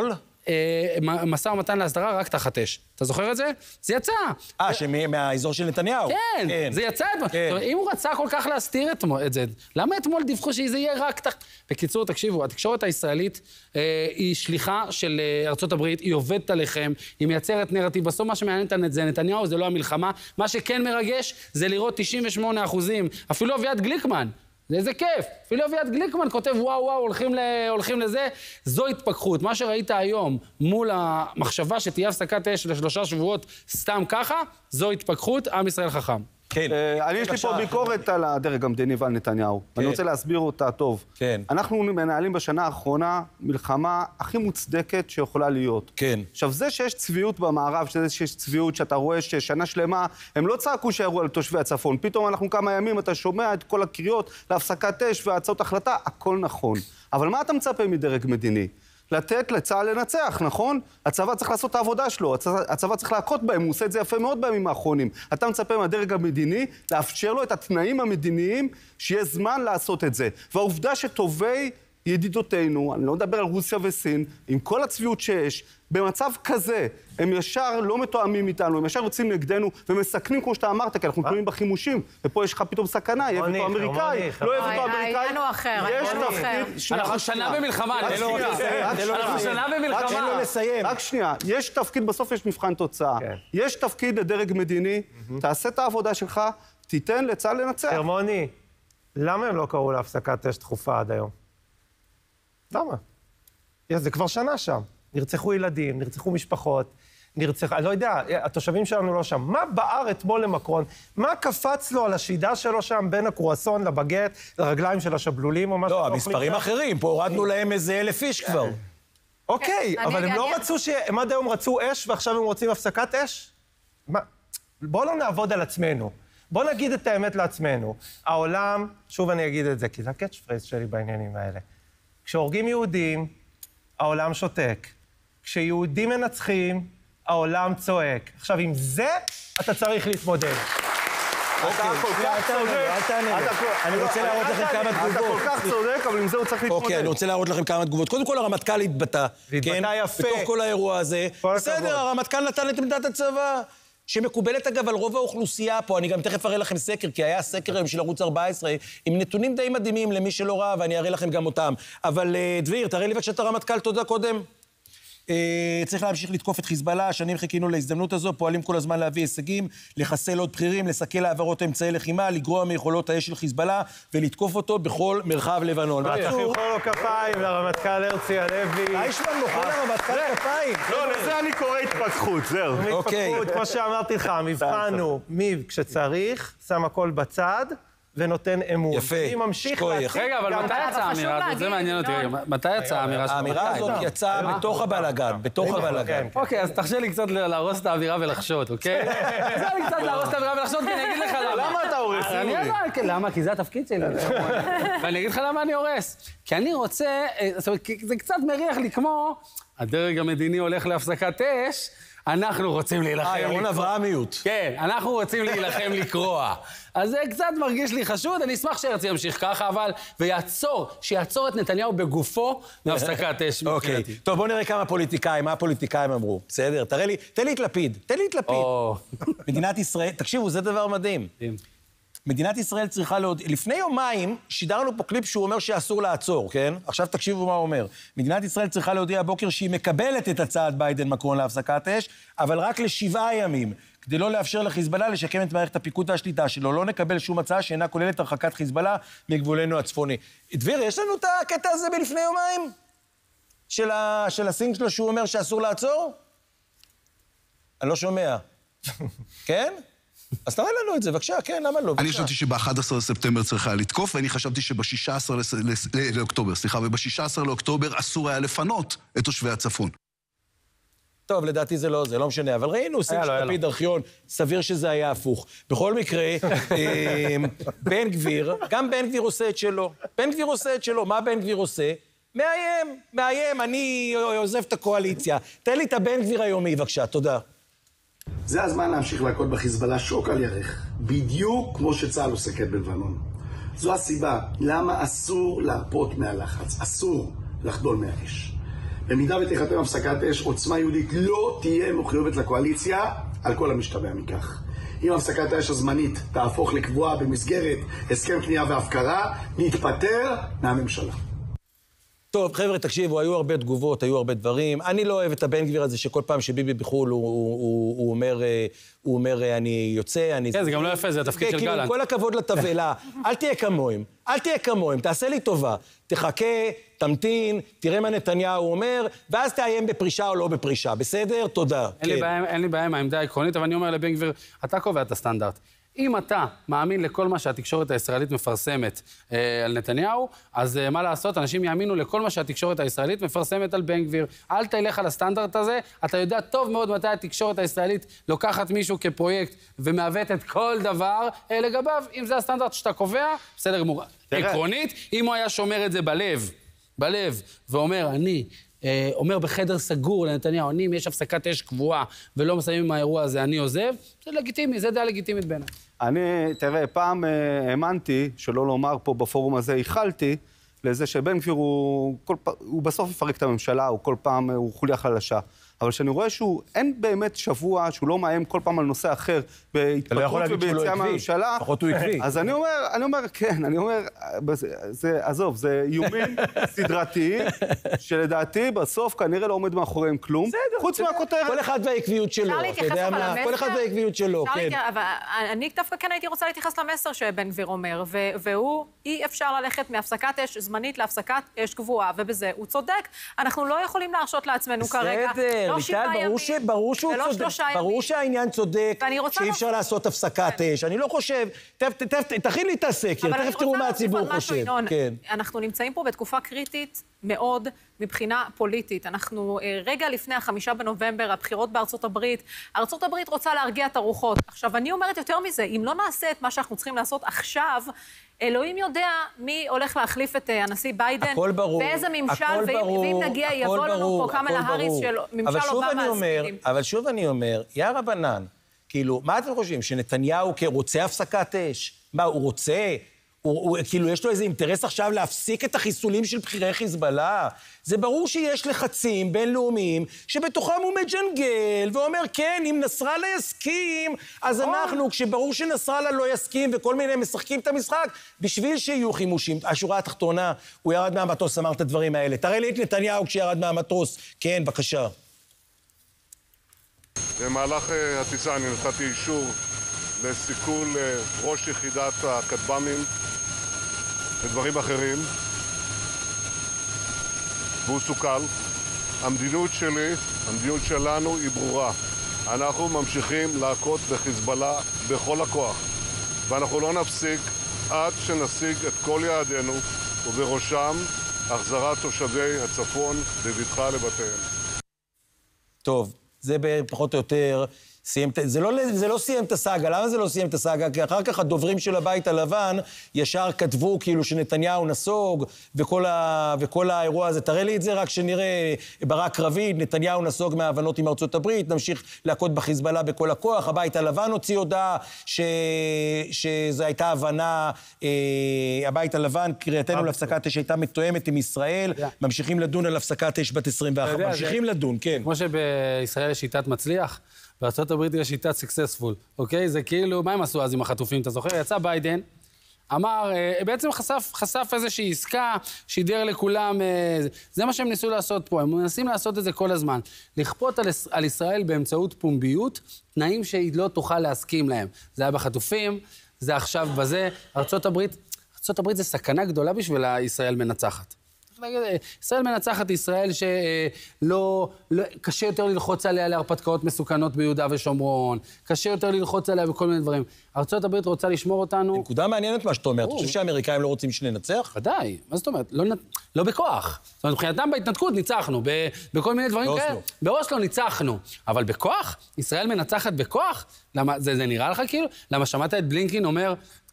משא ומתן להסדרה רק תחת אש. אתה זוכר את זה? זה יצא. אה, שמהאזור של נתניהו. כן, זה יצא אתמול. אם הוא רצה כל כך להסתיר את זה, למה אתמול דיווחו שזה יהיה רק תחת... בקיצור, תקשיבו, התקשורת הישראלית היא שליחה של ארצות הברית, היא עובדת עליכם, היא מייצרת נרטיב. בסוף מה שמעניין את זה נתניהו, זה לא המלחמה. מה שכן מרגש זה לראות תשעים ושמונה אחוזים. אפילו אביעד גליקמן. איזה כיף. אפילו אביעד גליקמן כותב, וואו, וואו, הולכים, ל... הולכים לזה. זו התפכחות. מה שראית היום מול המחשבה שתהיה הפסקת אש לשלושה שבועות סתם ככה, זו התפכחות, עם ישראל חכם. כן. אני יש לי פה ביקורת על הדרג המדיני ועל נתניהו. אני רוצה להסביר אותה טוב. כן. אנחנו מנהלים בשנה האחרונה מלחמה הכי מוצדקת שיכולה להיות. כן. עכשיו, זה שיש צביעות במערב, שזה שיש צביעות שאתה רואה ששנה שלמה, הם לא צעקו שירו על תושבי הצפון. פתאום אנחנו כמה ימים, אתה שומע את כל הקריאות להפסקת אש והצעות החלטה, הכל נכון. אבל מה אתה מצפה מדרג מדיני? לתת לצה"ל לנצח, נכון? הצבא צריך לעשות את העבודה שלו, הצבא, הצבא צריך להכות בהם, הוא עושה את זה יפה מאוד בימים האחרונים. אתה מצפה מהדרג המדיני לאפשר לו את התנאים המדיניים שיהיה זמן לעשות את זה. והעובדה שטובי ידידותינו, אני לא מדבר על רוסיה וסין, עם כל הצביעות שיש, במצב כזה, הם ישר לא מתואמים איתנו, הם ישר יוצאים נגדנו ומסכנים, כמו שאתה אמרת, כי אנחנו תלויים בחימושים, ופה יש לך פתאום סכנה, יהיה אותו אמריקאי, לא יהיה אותו אמריקאי. העניין הוא אחר, העניין הוא אחר. אנחנו שנה במלחמה, אנחנו שנה במלחמה. רק שנייה, יש תפקיד, בסוף יש מבחן תוצאה. יש תפקיד לדרג מדיני, תעשה את העבודה שלך, תיתן לצה"ל לנצח. הרמוני, למה הם לא קראו להפסקת אש דחופה עד היום? למה? זה כבר שנה שם. נרצחו ילדים, נרצחו משפחות, נרצח... אני לא יודע, התושבים שלנו לא שם. מה בער אתמול למקרון? מה קפץ לו על השידה שלו שם בין הקרואסון לבגט, לרגליים של השבלולים או משהו? לא, המספרים אחרים, פה הורדנו להם איזה אלף איש כבר. אוקיי, אבל הם לא רצו ש... הם עד היום רצו אש ועכשיו הם רוצים הפסקת אש? מה? בואו לא נעבוד על עצמנו. בואו נגיד את האמת לעצמנו. העולם, שוב אני אגיד את זה, כי זה הקאץ' פרייז שלי בעניינים האלה. כשהורגים יהודים, העולם שותק. כשיהודים מנצחים, העולם צועק. עכשיו, עם זה אתה צריך להתמודד. אתה כל כך צודק. אני רוצה להראות לכם כמה תגובות. אתה כל כך צודק, אבל עם זה הוא צריך להתמודד. אוקיי, אני רוצה להראות לכם כמה תגובות. קודם כל, הרמטכ"ל התבטא. התבטא יפה. בתוך כל האירוע הזה. בסדר, הרמטכ"ל נתן את עמדת הצבא. שמקובלת אגב על רוב האוכלוסייה פה, אני גם תכף אראה לכם סקר, כי היה סקר היום של ערוץ ארבע עשרה, עם נתונים די מדהימים למי שלא ראה, ואני אראה לכם גם אותם. אבל דביר, תראה לי בבקשה את הרמטכ"ל, תודה קודם. צריך להמשיך לתקוף את חיזבאללה, שנים חיכינו להזדמנות הזו, פועלים כל הזמן להביא הישגים, לחסל עוד בכירים, לסכל העברות אמצעי לחימה, לגרוע מיכולות האש של חיזבאללה, ולתקוף אותו בכל מרחב לבנון. תחיו לו כפיים לרמטכ"ל הרצי הלוי. איישמן מוחא לרמטכ"ל כפיים. לא, לזה אני קורא התפכחות, זהו. התפכחות, כמו שאמרתי לך, המבחן הוא מי כשצריך, שם הכל בצד, ונותן אמון. יפה, שכוייך. רגע, אבל מתי יצאה האמירה הזאת? זה מעניין אותי. מתי יצאה האמירה הזאת? האמירה הזאת יצאה בתוך הבלגן, בתוך הבלגן. אוקיי, אז תרשה לי קצת להרוס את האווירה ולחשות, אוקיי? תרשה לי קצת להרוס את האווירה ולחשות, כי אני אגיד לך למה. למה אתה הורס? למה? כי זה התפקיד שלי. ואני אגיד לך למה אני הורס. כי אני רוצה, זה קצת מריח לי כמו, הדרג המדיני הולך להפסקת אש, אנחנו רוצים להילחם לקרוע. ירון אברהמיות. כן, אנחנו רוצים להילחם לקרוע. אז זה קצת מרגיש לי חשוד, אני אשמח שהרצי ימשיך ככה, אבל, ויעצור, שיעצור את נתניהו בגופו להפסקת אש. אוקיי. טוב, בואו נראה כמה פוליטיקאים, מה הפוליטיקאים אמרו. בסדר, תראה לי, תן לי את לפיד, תן לי את לפיד. מדינת ישראל, תקשיבו, זה דבר מדהים. מדינת ישראל צריכה להוד... לפני יומיים שידרנו פה קליפ שהוא אומר שאסור לעצור, כן? עכשיו תקשיבו מה הוא אומר. מדינת ישראל צריכה להודיע הבוקר שהיא מקבלת את הצעת ביידן מקרון להפסקת אש, אבל רק לשבעה ימים, כדי לא לאפשר לחיזבאללה לשקם את מערכת הפיקוד והשליטה שלו. לא נקבל שום הצעה שאינה כוללת הרחקת חיזבאללה מגבולנו הצפוני. דביר, יש לנו את הקטע הזה בלפני יומיים? של, ה... של הסינג שלו שהוא אומר שאסור לעצור? אני לא שומע. כן? אז תראה לנו את זה, בבקשה, כן, למה לא? אני חשבתי שב-אחד עשר לספטמבר צריכה לתקוף, ואני חשבתי שב-שישה עשר לאוקטובר, סליחה, וב-שישה עשר לאוקטובר אסור היה לפנות את תושבי הצפון. טוב, לדעתי זה לא זה, לא משנה, אבל ראינו, סינג של לפיד ארכיון, סביר שזה היה הפוך. בכל מקרה, בן גביר, גם בן גביר עושה את שלו. בן גביר עושה את שלו, מה בן גביר עושה? מאיים, מאיים, אני עוזב את הקואליציה. תן לי את הבן גביר היומי, בבקשה, תודה. זה הזמן להמשיך להכות בחיזבאללה שוק על ירך, בדיוק כמו שצה"ל עושה כעת בלבנון. זו הסיבה למה אסור להרפות מהלחץ, אסור לחדול מהאש. במידה ותחתם הפסקת אש, עוצמה יהודית לא תהיה מחויבת לקואליציה על כל המשתמע מכך. אם הפסקת האש הזמנית תהפוך לקבועה במסגרת הסכם קנייה והפקרה, נתפטר מהממשלה. טוב, חבר'ה, תקשיבו, היו הרבה תגובות, היו הרבה דברים. אני לא אוהב את הבן גביר הזה שכל פעם שביבי בחול הוא, הוא, הוא, הוא אומר, הוא אומר, אני יוצא, אני... כן, זה גם לא יפה, זה התפקיד של גלנט. כל הכבוד לתבלה, אל תהיה כמוהם, אל תהיה כמוהם, תעשה לי טובה. תחכה, תמתין, תראה מה נתניהו אומר, ואז תאיים בפרישה או לא בפרישה, בסדר? תודה. אין לי בעיה, אין לי בעיה עם העמדה העקרונית, אבל אני אומר לבן גביר, אתה קובע את הסטנדרט. אם אתה מאמין לכל מה שהתקשורת הישראלית מפרסמת אה, על נתניהו, אז אה, מה לעשות? אנשים יאמינו לכל מה שהתקשורת הישראלית מפרסמת על בן גביר. אל תלך על הסטנדרט הזה, אתה יודע טוב מאוד מתי התקשורת הישראלית לוקחת מישהו כפרויקט ומעוות את כל דבר אה, לגביו. אם זה הסטנדרט שאתה קובע, בסדר גמור. עקרונית, אם הוא היה שומר את זה בלב, בלב, ואומר, אני... אומר בחדר סגור לנתניהו, אני, אם יש הפסקת אש קבועה ולא מסיימים עם האירוע הזה, אני עוזב, זה לגיטימי, זה דעה לגיטימית בעיניי. אני, תראה, פעם האמנתי, שלא לומר פה בפורום הזה, איחלתי לזה שבן גביר הוא, כל, הוא בסוף יפרק את הממשלה, הוא כל פעם, הוא חוליה חלשה. אבל שאני רואה שהוא, אין באמת שבוע שהוא לא מאיים כל פעם על נושא אחר, בהתפתחות וביציאה מהממשלה. לפחות הוא עקבי. אז אני אומר, אני אומר, כן, אני אומר, זה, עזוב, זה איומים סדרתיים, שלדעתי בסוף כנראה לא עומד מאחוריהם כלום. חוץ מהכותרת. כל אחד והעקביות שלו, אתה יודע מה? כל אחד והעקביות שלו, כן. אבל אני דווקא כן הייתי רוצה להתייחס למסר שבן גביר אומר, והוא, אי אפשר ללכת מהפסקת אש זמנית להפסקת אש קבועה, ובזה הוא צודק. אנחנו לא יכולים להרשות לעצמנו כרגע. לא שבעה ימים, ברור שהוא צודק, ברור שהעניין צודק, שאי אפשר לעשות הפסקת אש. אני לא חושב, תכין לי את הסקר, תכף תראו מה הציבור חושב. אנחנו נמצאים פה בתקופה קריטית מאוד מבחינה פוליטית. אנחנו רגע לפני החמישה בנובמבר, הבחירות בארצות הברית, ארצות הברית רוצה להרגיע את הרוחות. עכשיו, אני אומרת יותר מזה, אם לא נעשה את מה שאנחנו צריכים לעשות עכשיו, אלוהים יודע מי הולך להחליף את הנשיא ביידן, הכל ברור, ואיזה ממשל, הכל ואם, ברור, ואם נגיע, הכל יבוא לנו ברור, פה קמלה האריס של ממשל אובמה הספידים. אבל שוב אני אומר, יא רבנן, כאילו, מה אתם חושבים, שנתניהו כרוצה הפסקת אש? מה, הוא רוצה? הוא, הוא, כאילו, יש לו איזה אינטרס עכשיו להפסיק את החיסולים של בחירי חיזבאללה? זה ברור שיש לחצים בינלאומיים שבתוכם הוא מג'נגל ואומר, כן, אם נסראללה יסכים, אז אנחנו, כשברור שנסראללה לא יסכים וכל מיני משחקים את המשחק, בשביל שיהיו חימושים. השורה התחתונה, הוא ירד מהמטוס, אמר את הדברים האלה. תראה לי את נתניהו כשירד מהמטוס. כן, בבקשה. במהלך הטיסה אני נתתי אישור לסיכול ראש יחידת הכטב"מים ודברים אחרים, והוא סוכל. המדיניות שלי, המדיניות שלנו היא ברורה. אנחנו ממשיכים להכות בחיזבאללה בכל הכוח, ואנחנו לא נפסיק עד שנשיג את כל יעדינו, ובראשם החזרת תושבי הצפון בבטחה לבתיהם. טוב, זה פחות או יותר... זה לא, זה לא סיים את הסאגה. למה זה לא סיים את הסאגה? כי אחר כך הדוברים של הבית הלבן ישר כתבו כאילו שנתניהו נסוג, וכל, ה, וכל האירוע הזה. תראה לי את זה רק שנראה ברק רביד, נתניהו נסוג מההבנות עם ארצות הברית, נמשיך להכות בחיזבאללה בכל הכוח. הבית הלבן הוציא הודעה ש, שזו הייתה הבנה, אה, הבית הלבן, קריאתנו להפסקת אש הייתה מתואמת עם ישראל, ממשיכים לדון על הפסקת אש בת עשרים ואחת. ממשיכים לדון, כן. כמו שבישראל יש שיטת מצליח, בארצות הברית יש שיטת סקסספול, אוקיי? זה כאילו, מה הם עשו אז עם החטופים? אתה זוכר? יצא ביידן, אמר, בעצם חשף, חשף איזושהי עסקה, שידר לכולם, זה מה שהם ניסו לעשות פה, הם מנסים לעשות את זה כל הזמן. לכפות על, על ישראל באמצעות פומביות, תנאים שהיא לא תוכל להסכים להם. זה היה בחטופים, זה עכשיו בזה. ארצות הברית, ארצות הברית זה סכנה גדולה בשביל ישראל מנצחת. ישראל מנצחת ישראל שלא, לא, קשה יותר ללחוץ עליה להרפתקאות מסוכנות ביהודה ושומרון, קשה יותר ללחוץ עליה בכל מיני דברים. ארצות הברית רוצה לשמור אותנו... נקודה מעניינת מה שאתה אומר. אתה חושב שהאמריקאים לא רוצים שננצח? ודאי. מה זאת אומרת? לא, לא בכוח. זאת אומרת, מבחינתם בהתנתקות ניצחנו, ב, בכל מיני דברים כאלה. באוסלו ניצחנו. אבל בכוח? ישראל מנצחת בכוח? למה, זה, זה נראה לך כאילו? למה שמעת את בלינקין אומר,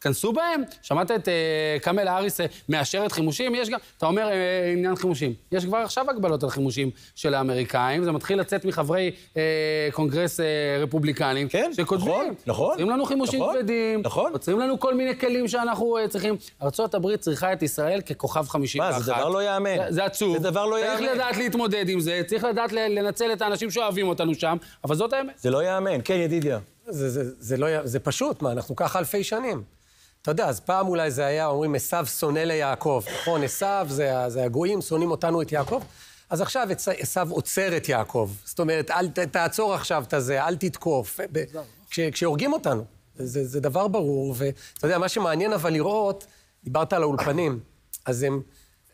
תכנסו בהם. שמעת את קמל האריס מאשרת חימושים? יש גם, אתה אומר עניין חימושים. יש כבר עכשיו הגבלות על חימושים של האמריקאים, זה מתחיל לצאת מחברי קונגרס רפובליקנים, שכותבים, עוצרים לנו חימושים כבדים, עוצרים לנו כל מיני כלים שאנחנו צריכים. ארצות הברית צריכה את ישראל ככוכב חמישים ואחת. מה, זה דבר לא יאמן. זה עצוב. זה דבר לא יאמן. צריך לדעת להתמודד עם זה, צריך לדעת לנצל את האנשים שאוהבים אותנו שם, אבל זאת האמת. זה לא יאמן. כן, ידידיה. זה, זה, זה, לא, זה פשוט, מה, אנחנו ככה אלפי שנים. אתה יודע, אז פעם אולי זה היה, אומרים, עשיו שונא ליעקב. נכון, עשיו, זה, זה הגויים, שונאים אותנו את יעקב. אז עכשיו עשיו עוצר את יעקב. זאת אומרת, אל תעצור עכשיו את זה, אל תתקוף. כש, כשהורגים אותנו. זה, זה דבר ברור, ואתה יודע, מה שמעניין אבל לראות, דיברת על האולפנים, אז הם,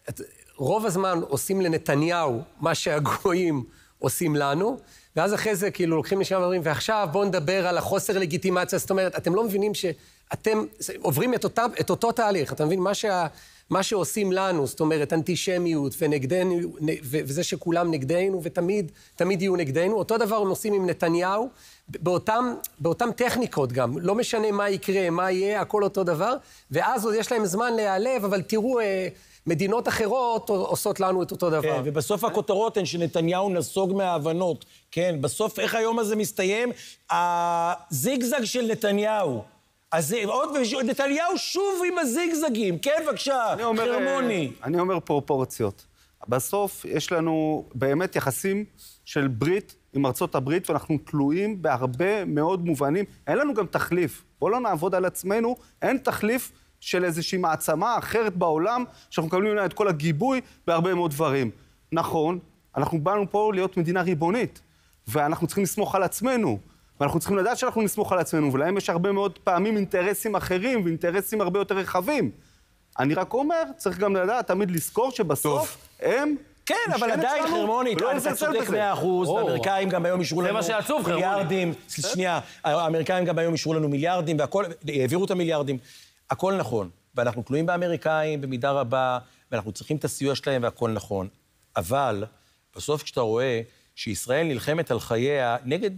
רוב הזמן עושים לנתניהו מה שהגויים עושים לנו, ואז אחרי זה כאילו לוקחים לשם ואומרים, ועכשיו בואו נדבר על החוסר לגיטימציה, זאת אומרת, אתם לא מבינים שאתם עוברים את, אותה, את אותו תהליך, אתה מבין? מה, שה, מה שעושים לנו, זאת אומרת, אנטישמיות ונגדנו, וזה שכולם נגדנו, ותמיד תמיד יהיו נגדנו, אותו דבר הם עושים עם נתניהו, באותם, באותם טכניקות גם, לא משנה מה יקרה, מה יהיה, הכל אותו דבר, ואז עוד יש להם זמן להיעלב, אבל תראו, אה, מדינות אחרות עושות לנו את אותו דבר. כן, ובסוף הכותרות הן שנתניהו נסוג מההבנות. כן, בסוף איך היום הזה מסתיים? הזיגזג של נתניהו. אז עוד נתניהו שוב עם הזיגזגים. כן, בבקשה, חרמוני. אני אומר פרופורציות. בסוף יש לנו באמת יחסים של ברית עם ארצות הברית, ואנחנו תלויים בהרבה מאוד מובנים. אין לנו גם תחליף. בואו לא נעבוד על עצמנו, אין תחליף של איזושהי מעצמה אחרת בעולם, שאנחנו מקבלים ממנה את כל הגיבוי בהרבה מאוד דברים. נכון, אנחנו באנו פה להיות מדינה ריבונית, ואנחנו צריכים לסמוך על עצמנו, ואנחנו צריכים לדעת שאנחנו נסמוך על עצמנו, ולהם יש הרבה מאוד פעמים אינטרסים אחרים, ואינטרסים הרבה יותר רחבים. אני רק אומר, צריך גם לדעת, תמיד לזכור שבסוף הם... כן, אבל עדיין חרמוני, אתה צודק מאה אחוז, והאמריקאים גם היום אישרו לנו מיליארדים, שנייה, האמריקאים גם היום אישרו לנו מיליארדים, והכל, העבירו את המיליארדים. הכל נכון, ואנחנו תלויים באמריקאים במידה רבה, ואנחנו צריכים את הסיוע שלהם והכל נכון. אבל בסוף כשאתה רואה שישראל נלחמת על חייה נגד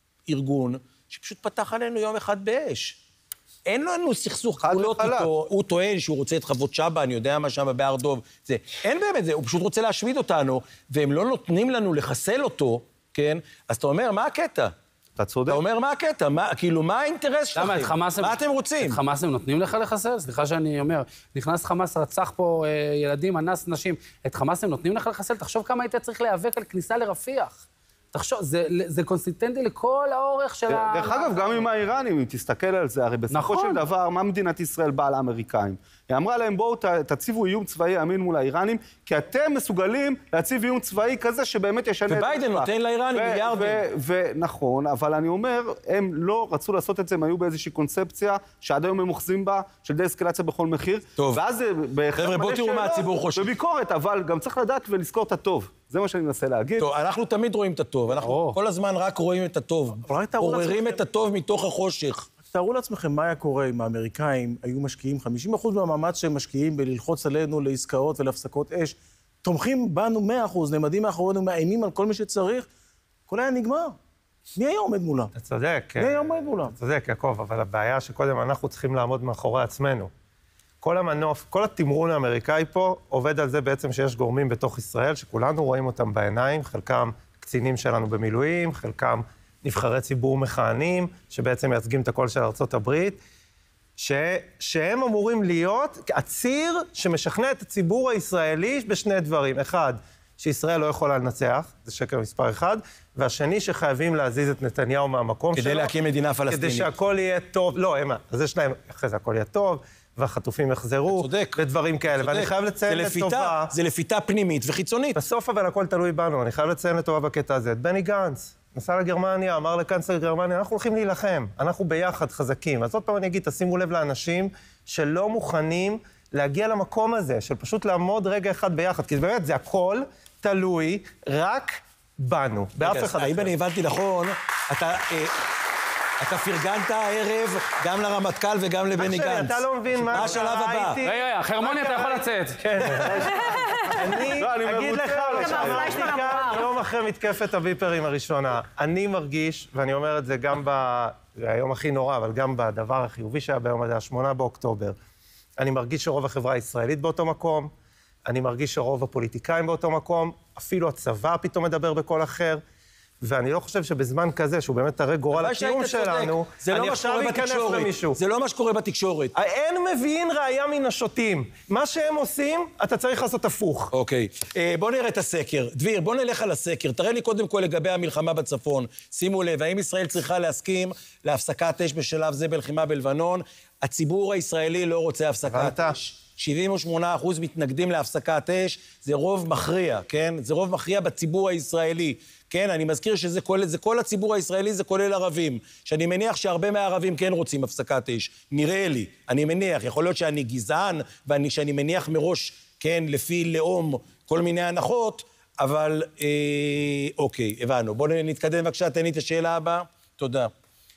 ארגון שפשוט פתח עלינו יום אחד באש. אין לנו סכסוך גבולות איתו, הוא טוען שהוא רוצה את חוות שבא, אני יודע מה שם בהר דוב, זה, אין באמת זה, הוא פשוט רוצה להשמיד אותנו, והם לא נותנים לנו לחסל אותו, כן? אז אתה אומר, מה הקטע? אתה צודק. אתה אומר, מה הקטע? מה, כאילו, מה האינטרס שלכם? למה, את חמאס... מה אתם רוצים? את חמאס הם נותנים לך לחסל? סליחה שאני אומר, נכנס חמאס, רצח פה אה, ילדים, אנס נשים, את חמאס הם נותנים לך לחסל? תחשוב כמה היית צריך להיאבק על כניסה לרפיח. תחשוב, זה, זה קונסיסטנטי לכל האורך של ה... דרך אגב, גם עם האיראנים, אם תסתכל על זה, הרי בסופו של דבר, מה מדינת ישראל באה לאמריקאים? היא אמרה להם, בואו תציבו איום צבאי אמין מול האיראנים, כי אתם מסוגלים להציב איום צבאי כזה שבאמת ישנה... וביידן נותן לאיראנים מיליארדים. ונכון, אבל אני אומר, הם לא רצו לעשות את זה, הם היו באיזושהי קונספציה שעד היום הם אוחזים בה, של דה-אסקלציה בכל מחיר. טוב. ואז חבר'ה, בואו תראו מה הציבור חושב. וביקורת, אבל גם צריך לדעת ולזכור את הטוב. זה מה שאני מנסה להגיד. טוב, אנחנו תמיד רואים את הטוב, אנחנו כל הזמן רק רואים את הטוב. עוררים את הטוב מתוך החושך. תארו לעצמכם מה היה קורה אם האמריקאים היו משקיעים חמישים אחוז מהמאמץ שהם משקיעים בללחוץ עלינו לעסקאות ולהפסקות אש, תומכים בנו מאה אחוז, נעמדים מאחורינו, מאיימים על כל מי שצריך, הכל היה נגמר. מי היה עומד מולם? אתה צודק. מי היה עומד מולם? אתה צודק, יעקב, אבל הבעיה שקודם אנחנו צריכים לעמוד מאחורי עצמנו. כל המנוף, כל התמרון האמריקאי פה עובד על זה בעצם שיש גורמים בתוך ישראל, שכולנו רואים אותם בעיניים, חלקם קצינים שלנו במילואים, חלקם נבחרי ציבור מכהנים, שבעצם מייצגים את הקול של ארצות הברית, ש... שהם אמורים להיות הציר שמשכנע את הציבור הישראלי בשני דברים. אחד, שישראל לא יכולה לנצח, זה שקר מספר אחד, והשני שחייבים להזיז את נתניהו מהמקום כדי שלו. כדי להקים מדינה פלסטינית. כדי שהכל יהיה טוב. לא, אמה, אז יש להם, אחרי זה הכל יהיה טוב, והחטופים יחזרו, צודק. ודברים כאלה. צודק. ואני חייב לציין לטובה... זה לפיתה פנימית וחיצונית. בסוף אבל הכל תלוי בנו, אני חייב לציין לטובה בקטע הזה. את בני גנץ, נסע לגרמניה, אמר לקנצלר גרמניה, אנחנו הולכים להילחם, אנחנו ביחד חזקים. אז עוד פעם אני אגיד, תשימו לב לאנשים שלא מוכנים להגיע למקום הזה, של פשוט לעמוד רגע אחד ביחד, כי באמת זה הכל תלוי רק בנו, באף אחד. האם אני הבנתי נכון, אתה... אתה פרגנת הערב גם לרמטכ"ל וגם לבני גנץ. אתה לא מבין מה... מה השלב הבא? רגע, רגע, חרמוני, אתה יכול לצאת. כן. אני אגיד לך, יום אחרי מתקפת הוויפרים הראשונה, אני מרגיש, ואני אומר את זה גם זה היום הכי נורא, אבל גם בדבר החיובי שהיה ביום הזה, השמונה באוקטובר, אני מרגיש שרוב החברה הישראלית באותו מקום, אני מרגיש שרוב הפוליטיקאים באותו מקום, אפילו הצבא פתאום מדבר בקול אחר, ואני לא חושב שבזמן כזה, שהוא באמת הרי גורל הקיום שלנו, אני עכשיו אכנס למישהו. זה לא מה שקורה בתקשורת. אין מביאים ראייה מן השוטים. מה שהם עושים, אתה צריך לעשות הפוך. אוקיי. בוא נראה את הסקר. דביר, בוא נלך על הסקר. תראה לי קודם כל לגבי המלחמה בצפון. שימו לב, האם ישראל צריכה להסכים להפסקת אש בשלב זה בלחימה בלבנון? הציבור הישראלי לא רוצה הפסקת אש. שבעים ושמונה אחוז מתנגדים להפסקת אש, זה רוב מכריע, כן? זה רוב מכריע בציבור הישראלי. כן, אני מזכיר שזה כל, זה כל הציבור הישראלי, זה כולל ערבים. שאני מניח שהרבה מהערבים כן רוצים הפסקת אש. נראה לי, אני מניח, יכול להיות שאני גזען, ואני, שאני מניח מראש, כן, לפי לאום, כל מיני הנחות, אבל, אה, אוקיי, הבנו. בואו נתקדם בבקשה, תן לי את השאלה הבאה. תודה.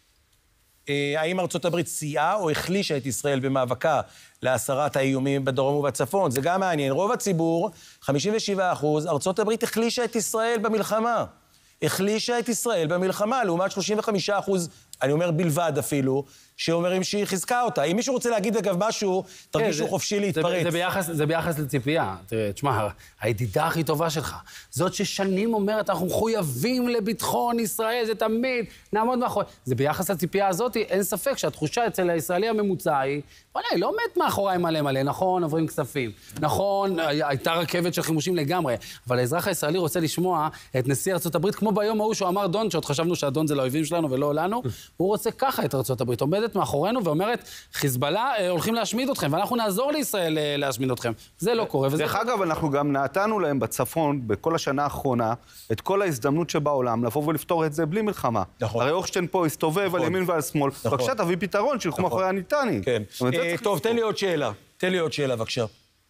אה, האם ארצות הברית סייעה או החלישה את ישראל במאבקה להסרת האיומים בדרום ובצפון? זה גם מעניין. רוב הציבור, חמישים ושבעה אחוז, ארצות הברית החלישה את ישראל במלחמה. החלישה את ישראל במלחמה, לעומת שלושים וחמישה אחוז, אני אומר בלבד אפילו, שאומרים שהיא חיזקה אותה. אם מישהו רוצה להגיד אגב משהו, תרגישו חופשי להתפרץ. זה ביחס, זה ביחס לציפייה. תראה, תשמע, הידידה הכי טובה שלך, זאת ששנים אומרת, אנחנו מחויבים לביטחון ישראל, זה תמיד, נעמוד מאחורי. זה ביחס לציפייה הזאת, אין ספק שהתחושה אצל הישראלי הממוצע היא, בוא'נה, היא לא מת מאחוריי מלא מלא, נכון, עוברים כספים. נכון, הייתה רכבת של חימושים לגמרי, אבל האזרח הישראלי רוצה לשמוע את נשיא ארצות הברית, כמו ביום ההוא שהוא אמר דון, שעוד חשבנו שהדון זה לאויבים שלנו ולא לנו, הוא רוצה ככה את ארצות הברית, עומדת מאחורינו ואומרת, חיזבאללה, הולכים להשמיד אתכם, ואנחנו נעזור לישראל להשמיד אתכם. זה לא קורה. דרך אגב, אנחנו גם נתנו להם בצפון, בכל השנה האחרונה, את כל ההזדמנות שבעולם, לבוא ולפתור את זה בלי מלחמה. הרי אוכשטיין פה הסתובב על ימין ועל שמאל. בבקשה, תביא פתרון, שילכו מאחורי הניתני. כן. טוב, תן לי עוד שאלה. תן לי עוד שאלה, בבקשה.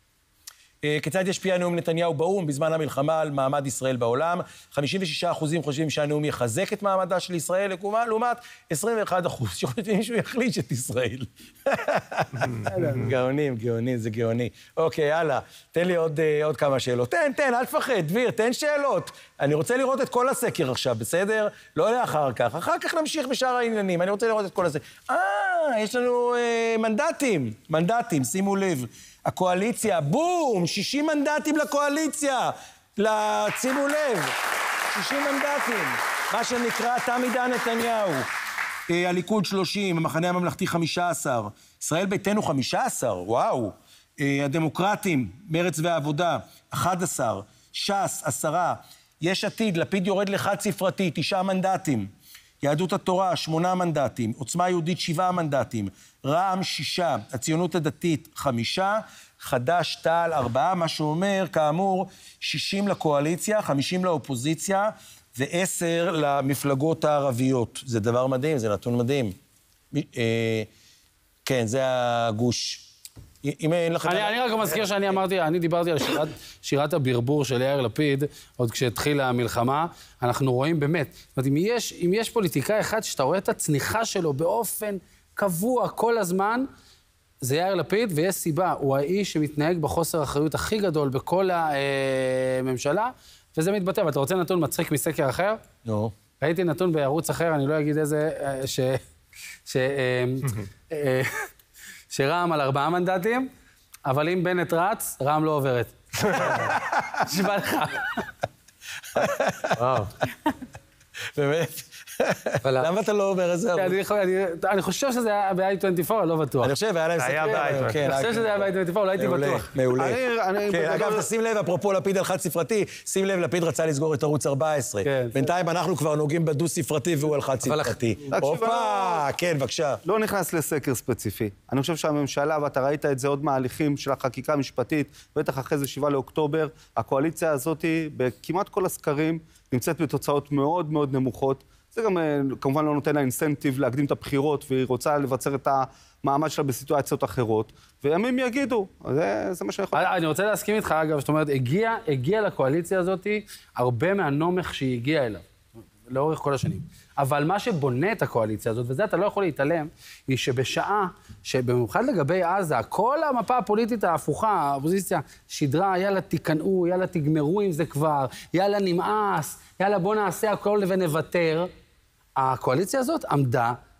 כיצד ישפיע נאום נתניהו באו"ם בזמן המלחמה על מעמד ישראל בעולם? חמישים ושישה אחוזים חושבים שהנאום יחזק את מעמדה של ישראל, לעומת עשרים ואחד אחוז שחושבים שהוא יחליש את ישראל. גאונים, גאונים, זה גאוני. אוקיי, הלאה. תן לי עוד, עוד כמה שאלות. תן, תן, אל תפחד, דביר, תן שאלות. אני רוצה לראות את כל הסקר עכשיו, בסדר? לא לאחר כך. אחר כך נמשיך בשאר העניינים. אני רוצה לראות את כל הסקר. אה, יש לנו אה, מנדטים. מנדטים, שימו לב. הקואליציה, בום, שישים מנדטים לקואליציה. שימו לב, שישים מנדטים. מה שנקרא תם עידן נתניהו. אה, הליכוד שלושים, המחנה הממלכתי חמישה עשר, ישראל ביתנו חמישה עשר, וואו. אה, הדמוקרטים, מרץ והעבודה, אחד עשר, ש"ס, עשרה, יש עתיד, לפיד יורד לחד ספרתי, תשעה מנדטים. יהדות התורה, שמונה מנדטים. עוצמה יהודית, שבעה מנדטים. רע"מ, שישה. הציונות הדתית, חמישה. חד"ש, תע"ל, ארבעה. מה שאומר, כאמור, שישים לקואליציה, חמישים לאופוזיציה, ועשר למפלגות הערביות. זה דבר מדהים, זה נתון מדהים. כן, זה הגוש. אם אין לכם... אני, אני רק מזכיר שאני אמרתי, אני דיברתי על שירת, שירת הברבור של יאיר לפיד, עוד כשהתחילה המלחמה, אנחנו רואים באמת, זאת אומרת, אם יש, אם יש פוליטיקאי אחד שאתה רואה את הצניחה שלו באופן קבוע כל הזמן, זה יאיר לפיד, ויש סיבה, הוא האיש שמתנהג בחוסר אחריות הכי גדול בכל הממשלה, וזה מתבטא, ואתה רוצה נתון מצחיק מסקר אחר? לא. ראיתי נתון בערוץ אחר, אני לא אגיד איזה, ש... ש... שרע"מ על ארבעה מנדטים, אבל אם בנט רץ, רע"מ לא עוברת. שבא לך. וואו. באמת? למה אתה לא אומר את זה? אני חושב שזה היה ב-איי עשרים וארבע, לא בטוח. אני חושב, היה להם סקר. היה ב-איי. אני חושב שזה היה ב-איי עשרים וארבע, אולי הייתי בטוח. מעולה. אגב, תשים לב, אפרופו לפיד על חד ספרתי, שים לב, לפיד רצה לסגור את ערוץ ארבע עשרה. בינתיים אנחנו כבר נוגעים בדו ספרתי והוא על חד ספרתי. הופה, כן, בבקשה. לא נכנס לסקר ספציפי. אני חושב שהממשלה, ואתה ראית את זה עוד מההליכים של החקיקה המשפטית, בטח אחרי זה שבעה לאוקטובר, הקואליציה הזאת, בכמעט כל הסקרים, נמצאת בתוצאות מאוד מאוד נמוכות. זה גם כמובן לא נותן לה אינסנטיב להקדים את הבחירות, והיא רוצה לבצר את המעמד שלה בסיטואציות אחרות, וימים יגידו, זה, זה מה שיכול... אני רוצה להסכים איתך, אגב, זאת אומרת, הגיע, הגיע לקואליציה הזאת הרבה מהנומך שהיא הגיעה אליו, לאורך כל השנים. אבל מה שבונה את הקואליציה הזאת, וזה אתה לא יכול להתעלם, היא שבשעה, שבמיוחד לגבי עזה, כל המפה הפוליטית ההפוכה, האופוזיציה, שדרה, יאללה תיכנעו, יאללה תגמרו עם זה כבר, יאללה נמאס, יאללה בוא נעשה הכל ונוותר. הקואליציה הזאת עמדה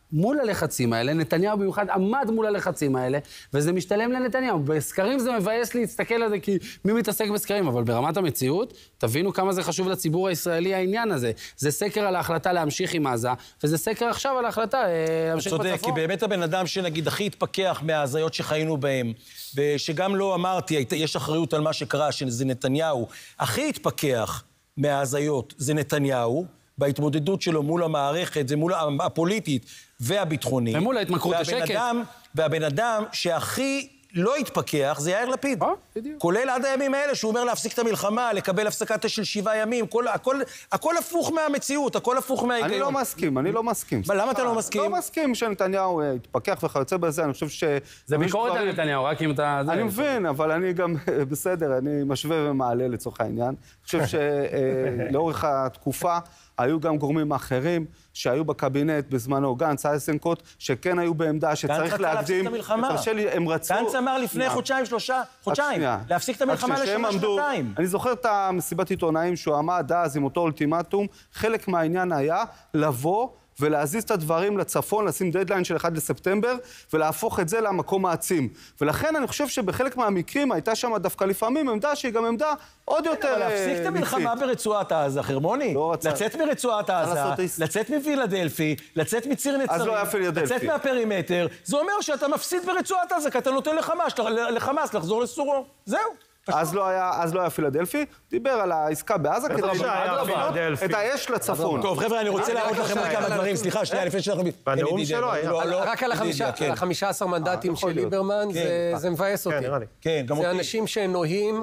מול הלחצים האלה, נתניהו במיוחד עמד מול הלחצים האלה, וזה משתלם לנתניהו. בסקרים זה מבאס להסתכל על זה, כי מי מתעסק בסקרים? אבל ברמת המציאות, תבינו כמה זה חשוב לציבור הישראלי העניין הזה. זה סקר על ההחלטה להמשיך עם עזה, וזה סקר עכשיו על ההחלטה להמשיך בצפון. צודק, כי באמת הבן אדם שנגיד הכי התפכח מההזיות שחיינו בהם, ושגם לא אמרתי, יש אחריות על מה שקרה, שזה נתניהו, הכי התפכח מההזיות זה נתניהו, בהתמודדות שלו מול המערכת, זה מול הפוליטית והביטחונית. ומול ההתמכרות לשקט. והבן אדם שהכי לא התפכח, זה יאיר לפיד. אה, בדיוק. כולל עד הימים האלה, שהוא אומר להפסיק את המלחמה, לקבל הפסקת אש של שבעה ימים, כל, הכל, הכל הפוך מהמציאות, הכל הפוך מההיגיון. אני לא מסכים, אני לא מסכים. מה, למה אתה לא מסכים? לא מסכים שנתניהו יתפכח וכיוצא בזה, אני חושב ש... זה ביקורת על נתניהו, רק אם אתה... אני מבין, אבל אני גם, בסדר, אני משווה ומעלה לצורך העניין. אני חושב שלאורך התקופה היו גם גורמים אחרים שהיו בקבינט בזמנו, גנץ, איזנקוט, שכן היו בעמדה שצריך להקדים... תרשה לי, הם רצו... גנץ אמר לפני חודשיים, שלושה, חודשיים, להפסיק את המלחמה לשנה שנתיים. אני זוכר את המסיבת עיתונאים שהוא עמד אז עם אותו אולטימטום, חלק מהעניין היה לבוא ולהזיז את הדברים לצפון, לשים דדליין של אחד לספטמבר, ולהפוך את זה למקום העצים. ולכן אני חושב שבחלק מהמקרים הייתה שם דווקא לפעמים עמדה שהיא גם עמדה עוד יותר... אבל להפסיק את המלחמה ברצועת עזה, חרמוני. לצאת מרצועת עזה, לצאת מפילדלפי, לצאת מציר נצרים, לצאת מהפרימטר, זה אומר שאתה מפסיד ברצועת עזה, כי אתה נותן לחמאס לחזור לסורו. זהו. אז לא היה, אז לא היה פילדלפי, דיבר על העסקה בעזה כדי לפנות את האש לצפון. טוב, חבר'ה, אני רוצה להראות לכם עוד כמה דברים. סליחה, שנייה, לפני שאנחנו... בנאום שלו היה. רק על ה-חמישה עשר מנדטים של ליברמן, זה מבאס אותי. כן, גם אותי. זה אנשים שנוהים,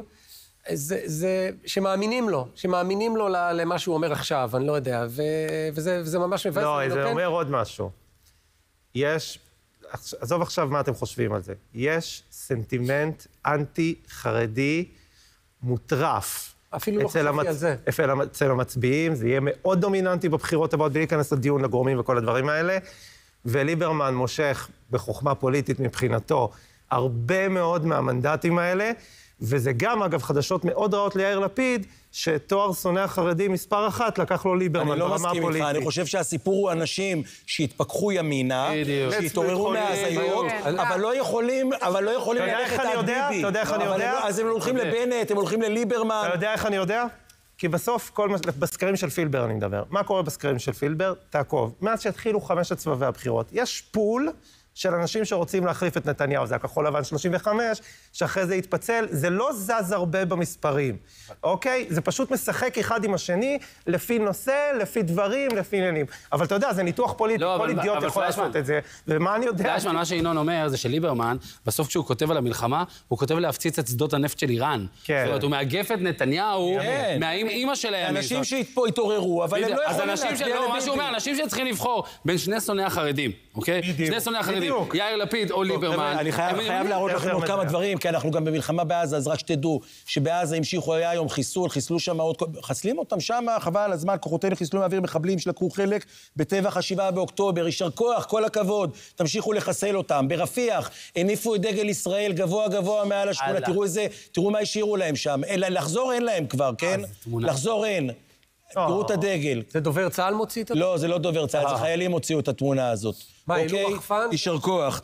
שמאמינים לו, שמאמינים לו למה שהוא אומר עכשיו, אני לא יודע, וזה ממש מבאס. לא, זה אומר עוד משהו. יש... עזוב עכשיו מה אתם חושבים על זה. יש סנטימנט אנטי-חרדי מוטרף. אפילו לא חשבתי על זה. אצל המצביעים, זה יהיה מאוד דומיננטי בבחירות הבאות, בלי להיכנס לדיון לגורמים וכל הדברים האלה. וליברמן מושך בחוכמה פוליטית מבחינתו הרבה מאוד מהמנדטים האלה, וזה גם, אגב, חדשות מאוד רעות ליאיר לפיד, שתואר שונא החרדי מספר אחת לקח לו ליברמן ברמה הפוליטית. אני לא מסכים איתך, אני חושב שהסיפור הוא אנשים שהתפכחו ימינה, שהתעוררו מהזיות, אבל לא יכולים, אבל לא יכולים ללכת על ביבי. אתה יודע איך אני יודע? אז הם הולכים לבנט, הם הולכים לליברמן. אתה יודע איך אני יודע? כי בסוף, בסקרים של פילבר אני מדבר. מה קורה בסקרים של פילבר? תעקוב. מאז שהתחילו חמשת סבבי הבחירות, יש פול של אנשים שרוצים להחליף את נתניהו, זה הכחול לבן שלושים וחמש, שאחרי זה יתפצל, זה לא זז הרבה במספרים, אוקיי? זה פשוט משחק אחד עם השני, לפי נושא, לפי דברים, לפי עניינים. אבל אתה יודע, זה ניתוח פוליטי, כל אידיוט יכול לעשות את זה, ומה אני יודע? פליישמן, מה שאינון אומר זה שליברמן, בסוף כשהוא כותב על המלחמה, הוא כותב להפציץ את שדות הנפט של איראן. כן. זאת אומרת, הוא מאגף את נתניהו, מהאימא שלהם. אנשים שהתעוררו, אבל הם לא יכולים להצביע לביבי. מה שהוא אומר, אנשים שצריכים לבחור בין שני שונאי החרדים, אוקיי? שני שונאי החרדים, יאיר לפיד או ליברמן. אני חייב להראות לכם עוד כמה דברים, כי אנחנו גם במלחמה בעזה, אז רק שתדעו שבעזה המשיכו, היה היום חיסול, חיסלו שם עוד... חסלים אותם שם, חבל על הזמן, כוחותינו חיסלו מהאוויר מחבלים שלקחו חלק בטבח השבעה באוקטובר, יישר כוח, כל הכבוד, תמשיכו לחסל אותם. ברפיח, הניפו את דגל ישראל גבוה גבוה מעל השכונה, תראו איזה, תראו מה השאירו להם שם. לחזור אין להם כבר, כן? לחזור אין. תראו את הדגל. זה דובר צה"ל מוציא את התמונה? לא, זה לא דובר צה"ל, זה חיילים הוציאו את התמונה הזאת. מה, אילו רחפן? יישר כוח.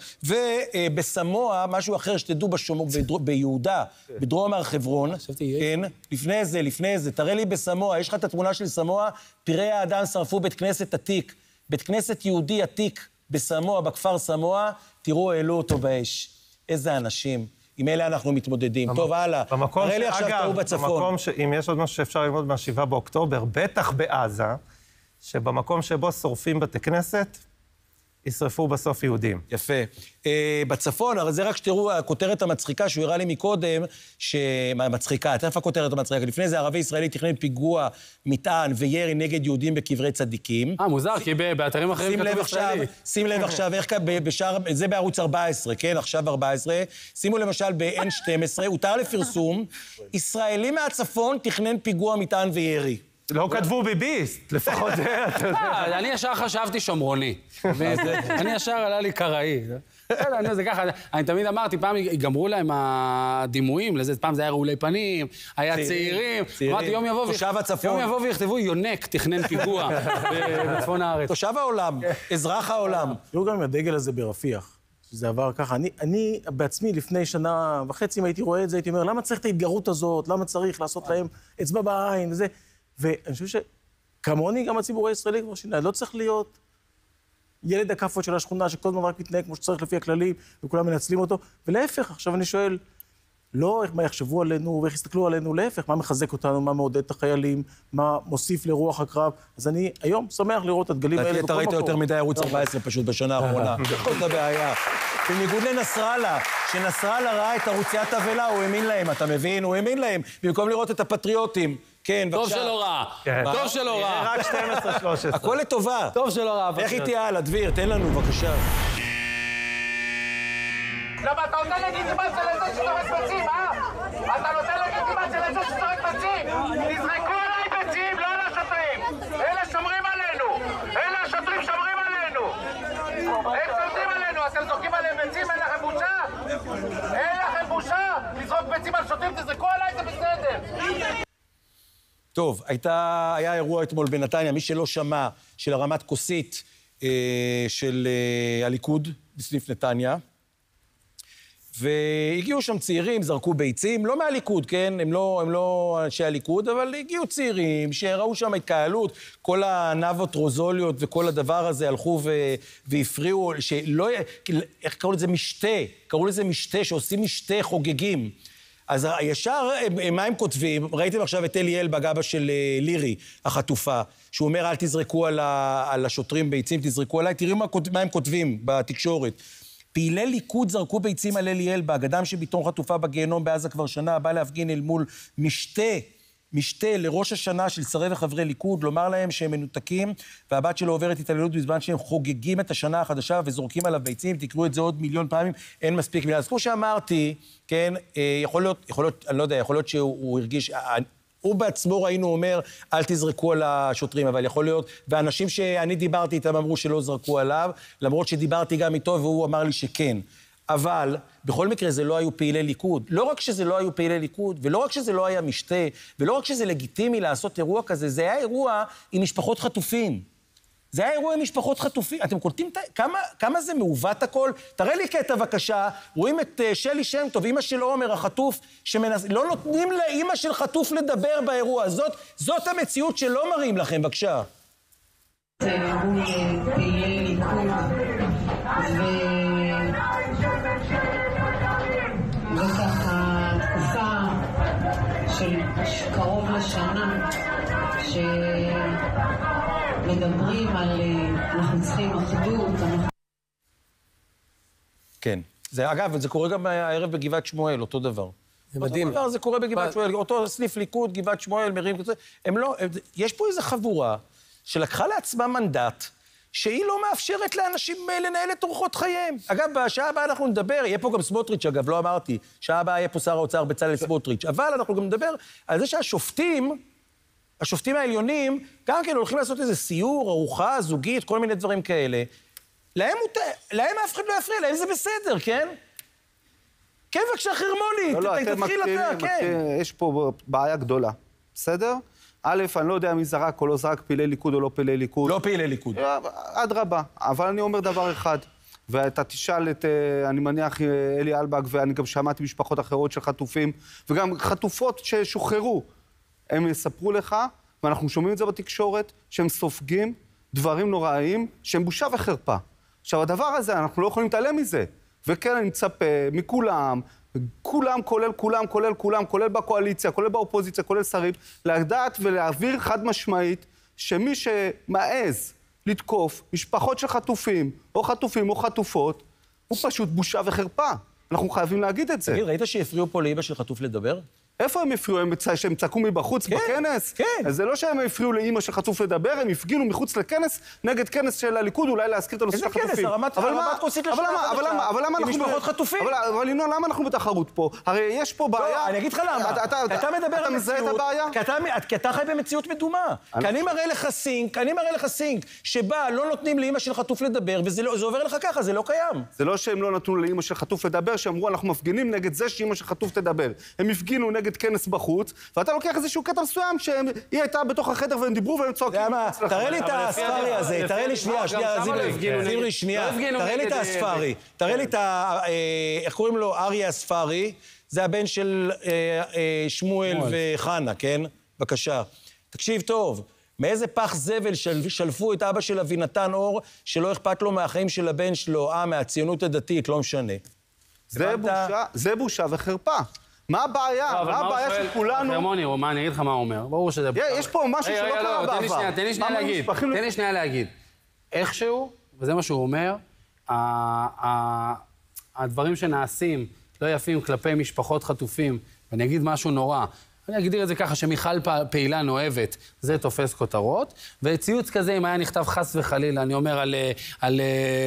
ובסמואה, משהו אחר שתדעו ביהודה, בדרום הר חברון, כן, לפני זה, לפני זה, תראה לי בסמואה, יש לך את התמונה של סמואה, פראי האדם שרפו בית כנסת עתיק, בית כנסת יהודי עתיק בסמואה, בכפר סמואה, תראו, העלו אותו באש. איזה אנשים. עם אלה אנחנו מתמודדים. טוב, הלאה. תראה לי עכשיו תראו בצפון. אם יש עוד משהו שאפשר ללמוד מהשבעה באוקטובר, בטח בעזה, שבמקום שבו שורפים בתי כנסת, ישרפו בסוף יהודים. יפה. בצפון, הרי זה רק שתראו, הכותרת המצחיקה שהוא הראה לי מקודם, שמצחיקה, תכף הכותרת המצחיקה, לפני זה ערבי ישראלי תכנן פיגוע, מטען וירי נגד יהודים בקברי צדיקים. אה, מוזר, כי באתרים אחרים כתוב ישראלי. שים לב עכשיו, איך בשאר, זה בערוץ ארבע עשרה, כן, עכשיו ארבע עשרה, שימו למשל ב-אן שתים עשרה, הותר לפרסום, ישראלי מהצפון תכנן פיגוע, מטען וירי. לא כתבו ביביסט, לפחות זה, אתה יודע. אני ישר חשבתי שומרוני. אני ישר עלה לי קראי. בסדר, זה ככה, אני תמיד אמרתי, פעם ייגמרו להם הדימויים, פעם זה היה רעולי פנים, היה צעירים, אמרתי, יום יבוא תושב הצפון. יום יבוא ויכתבו, יונק תכנן פיגוע בצפון הארץ. תושב העולם, אזרח העולם. תראו גם עם הדגל הזה ברפיח, שזה עבר ככה. אני, אני בעצמי לפני שנה וחצי, אם הייתי רואה את זה, הייתי אומר, למה צריך את ההתגרות הזאת? למה צריך לעשות להם אצבע בעין וזה? ואני חושב שכמוני, גם הציבור הישראלי, כמו שינה, לא צריך להיות ילד הכאפות של השכונה, שכל הזמן רק מתנהג כמו שצריך לפי הכללים, וכולם מנצלים אותו. ולהפך, עכשיו אני שואל, לא איך מה יחשבו עלינו ואיך יסתכלו עלינו, להפך, מה מחזק אותנו, מה מעודד את החיילים, מה מוסיף לרוח הקרב. אז אני היום שמח לראות את הדגלים האלה בכל אתה ראית מקום. יותר מדי ערוץ ארבע עשרה פשוט בשנה האחרונה. זאת הבעיה. בניגוד לנסראללה, שנסראללה ראה את ערוצי התבהלה, הוא האמין להם, אתה מבין? הוא האמין להם, במקום לראות את הפטריוטים. כן, טוב שלא רע, טוב שלא רע. רק שתים עשרה שלוש עשרה. הכל לטובה. טוב שלא רע. איך איתי הלאה, דביר, תן לנו, בבקשה. למה אתה נותן לגיטימציה לזה שזורק ביצים, אה? אתה נותן לגיטימציה לזה שזורק ביצים? תזרקו עליי ביצים, לא על השוטרים! אלה שומרים עלינו! אלה השוטרים שומרים עלינו! הם שומרים עלינו! אתם זורקים עליהם ביצים? אין לכם בושה? אין לכם בושה? לזרוק ביצים על שוטרים, תזרקו עליי, זה בסדר! טוב, הייתה, היה אירוע אתמול בנתניה, מי שלא שמע, של הרמת כוסית אה, של אה, הליכוד בסניף נתניה, והגיעו שם צעירים, זרקו ביצים, לא מהליכוד, כן? הם לא, הם לא אנשי הליכוד, אבל הגיעו צעירים שראו שם התקהלות, כל הנבות רוזוליות וכל הדבר הזה הלכו ו... והפריעו, שלא... איך קראו לזה? משתה. קראו לזה משתה, שעושים משתה חוגגים. אז ישר, מה הם כותבים? ראיתם עכשיו את אלי אלבג, אבא של לירי, החטופה, שהוא אומר, אל תזרקו על, ה... על השוטרים ביצים, תזרקו עליי. תראו מה, מה הם כותבים בתקשורת. פעילי ליכוד זרקו ביצים על אלי אלבג, אדם שביתו חטופה בגיהנום בעזה כבר שנה, בא להפגין אל מול משתה, משתה לראש השנה של שרי וחברי ליכוד, לומר להם שהם מנותקים, והבת שלו עוברת התעללות בזמן שהם חוגגים את השנה החדשה וזורקים עליו ביצים, תקראו את זה עוד מיליון פעמים, אין מספיק מילה. אז כמו שאמרתי, כן, יכול להיות, יכול להיות, אני לא יודע, יכול להיות שהוא הרגיש... הוא בעצמו ראינו אומר, אל תזרקו על השוטרים, אבל יכול להיות, ואנשים שאני דיברתי איתם אמרו שלא זרקו עליו, למרות שדיברתי גם איתו והוא אמר לי שכן. אבל בכל מקרה זה לא היו פעילי ליכוד. לא רק שזה לא היו פעילי ליכוד, ולא רק שזה לא היה משתה, ולא רק שזה לגיטימי לעשות אירוע כזה, זה היה אירוע עם משפחות חטופים. זה היה אירוע עם משפחות חטופים. אתם קולטים כמה, כמה זה מעוות הכל? תראה לי קטע בבקשה, רואים את uh, שלי שם טוב, אמא של עומר החטוף, שמנס... לא נותנים לאמא של חטוף לדבר באירוע. זאת, זאת המציאות שלא מראים לכם, בבקשה. זה אירוע פעילי ליכוד, וככה תקופה של קרוב לשנה, ש... מדברים על אנחנו צריכים אחדות. כן. זה, אגב, זה קורה גם הערב בגבעת שמואל, אותו דבר. זה מדהים. אותו דבר, זה קורה בגבעת שמואל, אותו סניף ליכוד, גבעת שמואל, מרים כזה. הם לא, יש פה איזו חבורה שלקחה לעצמה מנדט, שהיא לא מאפשרת לאנשים לנהל את אורחות חייהם. אגב, בשעה הבאה אנחנו נדבר, יהיה פה גם סמוטריץ', אגב, לא אמרתי, שעה הבאה יהיה פה שר האוצר בצלאל סמוטריץ', אבל אנחנו גם נדבר על זה שהשופטים, השופטים העליונים, גם כן הולכים לעשות איזה סיור, ארוחה, זוגית, כל מיני דברים כאלה. להם, להם אף אחד לא יפריע, להם זה בסדר, כן? כן, בבקשה, חרמוני, לא, לא, תתחיל אתה, כן. יש פה בעיה גדולה, בסדר? א', אני לא יודע מי זרק או לא זרק פעילי ליכוד או לא פעילי ליכוד. לא פעילי ליכוד. עד רבה, אבל אני אומר דבר אחד, ואתה תשאל את, אני מניח, אלי אלבג, ואני גם שמעתי משפחות אחרות של חטופים, וגם חטופות ששוחררו. הם יספרו לך, ואנחנו שומעים את זה בתקשורת, שהם סופגים דברים נוראיים, שהם בושה וחרפה. עכשיו, הדבר הזה, אנחנו לא יכולים להתעלם מזה. וכן, אני מצפה מכולם, כולם, כולל כולם, כולל כולם, כולל בקואליציה, כולל באופוזיציה, כולל שרים, לדעת ולהעביר חד משמעית, שמי שמעז לתקוף משפחות של חטופים, או חטופים או חטופות, הוא פשוט בושה וחרפה. אנחנו חייבים להגיד את זה. תגיד, ראית שהפריעו פה לאמא של חטוף לדבר? איפה הם הפריעו? שהם צעקו מבחוץ בכנס? כן. אז זה לא שהם הפריעו לאמא של חטוף לדבר, הם הפגינו מחוץ לכנס נגד כנס של הליכוד, אולי להזכיר את הנושא של החטופים. איזה כנס? הרמת כוסית לשנה חדשה. אבל למה עם אנחנו... משפחות חטופים. אבל ינון, למה אנחנו בתחרות פה? הרי יש פה בעיה... אני אגיד לך למה. אתה מדבר על מציאות, כי אתה חי במציאות מדומה. כי אני מראה לך סינק, אני מראה לך סינק, שבה לא נותנים לאמא של חטוף לדבר, וזה עובר לך ככה, זה לא קיים. זה לא שהם לא נתנו לאמא של חטוף לדבר, שאמרו, אנחנו מפגינים נגד זה שאמא של חטוף תדבר. הם הפגינו נגד כנס בחוץ, ואתה לוקח איזשהו קטע מסוים שהיא הייתה בתוך החדר והם דיברו והם צועקים. תראה לי את הספרי הזה, תראה לי שנייה, שנייה, זימרי, שנייה, תראה לי את הספרי, תראה לי את ה... איך קוראים לו? אריה הספרי, זה הבן של שמואל וחנה, כן? בבקשה. תקשיב טוב, מאיזה פח זבל שלפו את אבא של אבינתן אור, שלא אכפת לו מהחיים של הבן שלו, אה, מהציונות הדתית, לא משנה. זה בושה, זה בושה וחרפה. מה הבעיה? מה הבעיה של כולנו? הרמוני, מה, אני אגיד לך מה הוא אומר. ברור שזה... יש פה משהו שלא קרה בעבר. תן לי שנייה להגיד, תן לי שנייה להגיד. איכשהו, וזה מה שהוא אומר, הדברים שנעשים לא יפים כלפי משפחות חטופים, ואני אגיד משהו נורא, אני אגדיר את זה ככה שמיכל פעילה נואבת, זה תופס כותרות, וציוץ כזה, אם היה נכתב חס וחלילה, אני אומר על, על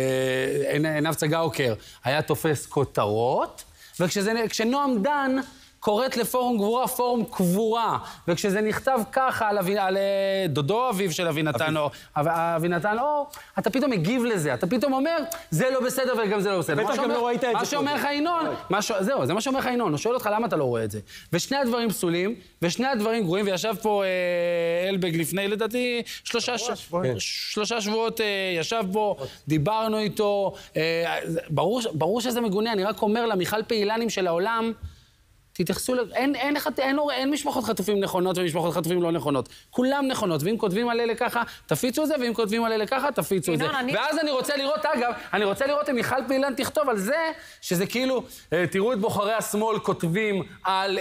עינב צגאוקר, היה תופס כותרות, וכשנועם דן קוראת לפורום גבורה, פורום קבורה, וכשזה נכתב ככה על, אבי, על דודו אביו של אבינתן אור, אבינתן אור, אתה פתאום מגיב לזה, אתה פתאום אומר, זה לא בסדר וגם זה לא בסדר. בטח גם לא ראית את זה. מה שאומר לך ינון, זהו, זה מה שאומר לך ינון, הוא שואל אותך למה אתה לא רואה את זה. ושני הדברים פסולים, ושני הדברים גרועים, וישב פה אלבג לפני, לדעתי, שלושה, שלושה שבועות ישב פה, דיברנו איתו, ברור, ברור שזה מגונה, אני רק אומר למיכל פעילנים של העולם, תתייחסו, אין, אין, אין, אין משפחות חטופים נכונות ומשפחות חטופים לא נכונות. כולם נכונות, ואם כותבים על אלה ככה, תפיצו את זה, ואם כותבים על אלה ככה, תפיצו את זה. ואז אני רוצה לראות, אגב, אני רוצה לראות אם מיכל פעילן תכתוב על זה, שזה כאילו, תראו את בוחרי השמאל כותבים על,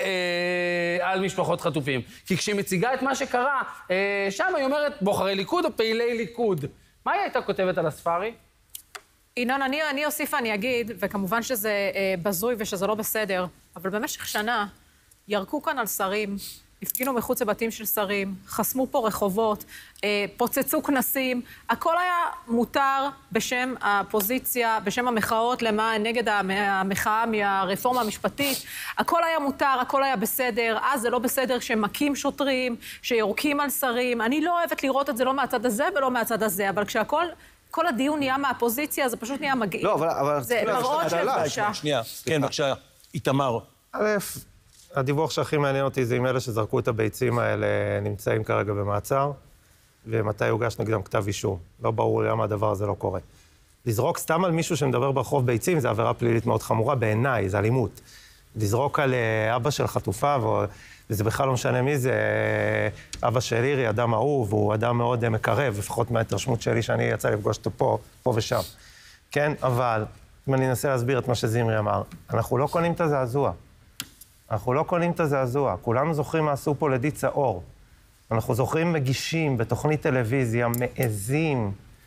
על משפחות חטופים. כי כשהיא מציגה את מה שקרה, שם היא אומרת, בוחרי ליכוד או פעילי ליכוד. מה היא הייתה כותבת על הספרי? ינון, אני, אני אוסיף ואני אגיד, וכמובן שזה אה, בזוי ושזה לא בסדר, אבל במשך שנה ירקו כאן על שרים, הפגינו מחוץ לבתים של שרים, חסמו פה רחובות, אה, פוצצו כנסים, הכל היה מותר בשם הפוזיציה, בשם המחאות למען נגד המחאה מהרפורמה המשפטית, הכל היה מותר, הכל היה בסדר, אז זה לא בסדר שמכים שוטרים, שיורקים על שרים, אני לא אוהבת לראות את זה לא מהצד הזה ולא מהצד הזה, אבל כשהכל... כל הדיון נהיה מהפוזיציה, זה פשוט נהיה מגעיל. לא, אבל... זה מראות של בושה. שנייה, כן, בבקשה, איתמר. א', הדיווח שהכי מעניין אותי זה עם אלה שזרקו את הביצים האלה נמצאים כרגע במעצר, ומתי יוגש נגדם כתב אישום. לא ברור למה הדבר הזה לא קורה. לזרוק סתם על מישהו שמדבר ברחוב ביצים, זה עבירה פלילית מאוד חמורה בעיניי, זה אלימות. לזרוק על אבא של חטופה, וזה בכלל לא משנה מי זה, אבא של אירי, אדם אהוב, הוא אדם מאוד מקרב, לפחות מההתרשמות שלי שאני יצא לפגוש אותו פה, פה ושם. כן, אבל אם אני אנסה להסביר את מה שזימרי אמר, אנחנו לא קונים את הזעזוע. אנחנו לא קונים את הזעזוע. כולנו זוכרים מה עשו פה לדיצה אור. אנחנו זוכרים מגישים בתוכנית טלוויזיה, מעזים,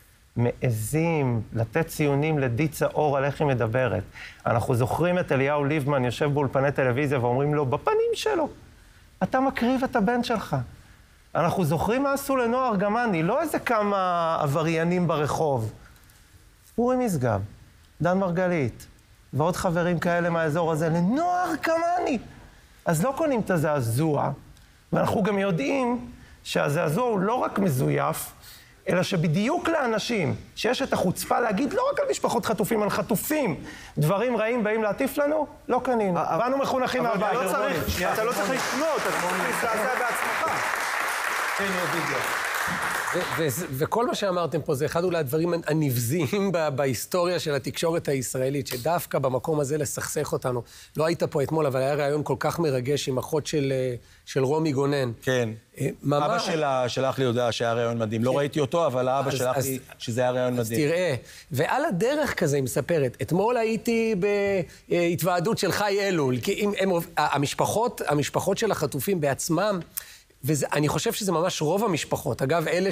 מעזים לתת ציונים לדיצה אור על איך היא מדברת. אנחנו זוכרים את אליהו ליבמן יושב באולפני טלוויזיה ואומרים לו, בפנים שלו, אתה מקריב את הבן שלך. אנחנו זוכרים מה עשו לנועה ארגמני, לא איזה כמה עבריינים ברחוב. אורי משגב, דן מרגלית, ועוד חברים כאלה מהאזור הזה, לנועה ארגמני. אז לא קונים את הזעזוע, ואנחנו גם יודעים שהזעזוע הוא לא רק מזויף, אלא שבדיוק לאנשים שיש את החוצפה להגיד לא רק על משפחות חטופים, על חטופים, דברים רעים באים להטיף לנו, לא קנינו. באנו מחונכים מהבית. אתה לא צריך לקנות, אתה צריך להזדעזע בעצמך. כן, ידידיה. וכל מה שאמרתם פה זה אחד אולי הדברים הנבזיים בהיסטוריה של התקשורת הישראלית, שדווקא במקום הזה לסכסך אותנו. לא היית פה אתמול, אבל היה רעיון כל כך מרגש עם אחות של רומי גונן. כן. אבא שלה שלח לי הודעה שהיה רעיון מדהים. לא ראיתי אותו, אבל האבא שלח לי שזה היה רעיון מדהים. אז תראה, ועל הדרך כזה היא מספרת, אתמול הייתי בהתוועדות של חי אלול, כי המשפחות, המשפחות של החטופים בעצמם, ואני חושב שזה ממש רוב המשפחות. אגב, אלה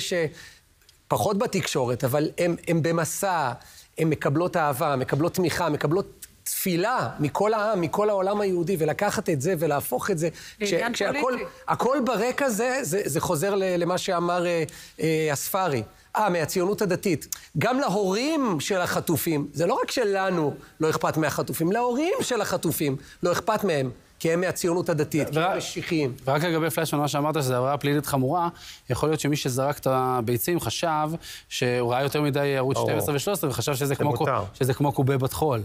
שפחות בתקשורת, אבל הם, הם במסע, הם מקבלות אהבה, מקבלות תמיכה, מקבלות תפילה מכל העם, מכל העולם היהודי, ולקחת את זה ולהפוך את זה. כשהכל הכל ברקע זה, זה, זה חוזר למה שאמר אה, אה, הספרי. אה, מהציונות הדתית. גם להורים של החטופים, זה לא רק שלנו לא אכפת מהחטופים, להורים של החטופים לא אכפת מהם. כי הם מהציונות הדתית, כי הם משיחיים. ורק לגבי פליישמן, מה שאמרת, שזו עבירה פלילית חמורה, יכול להיות שמי שזרק את הביצים חשב שהוא ראה יותר מדי ערוץ שתים עשרה ושלוש עשרה, וחשב שזה כמו קובי בת חול.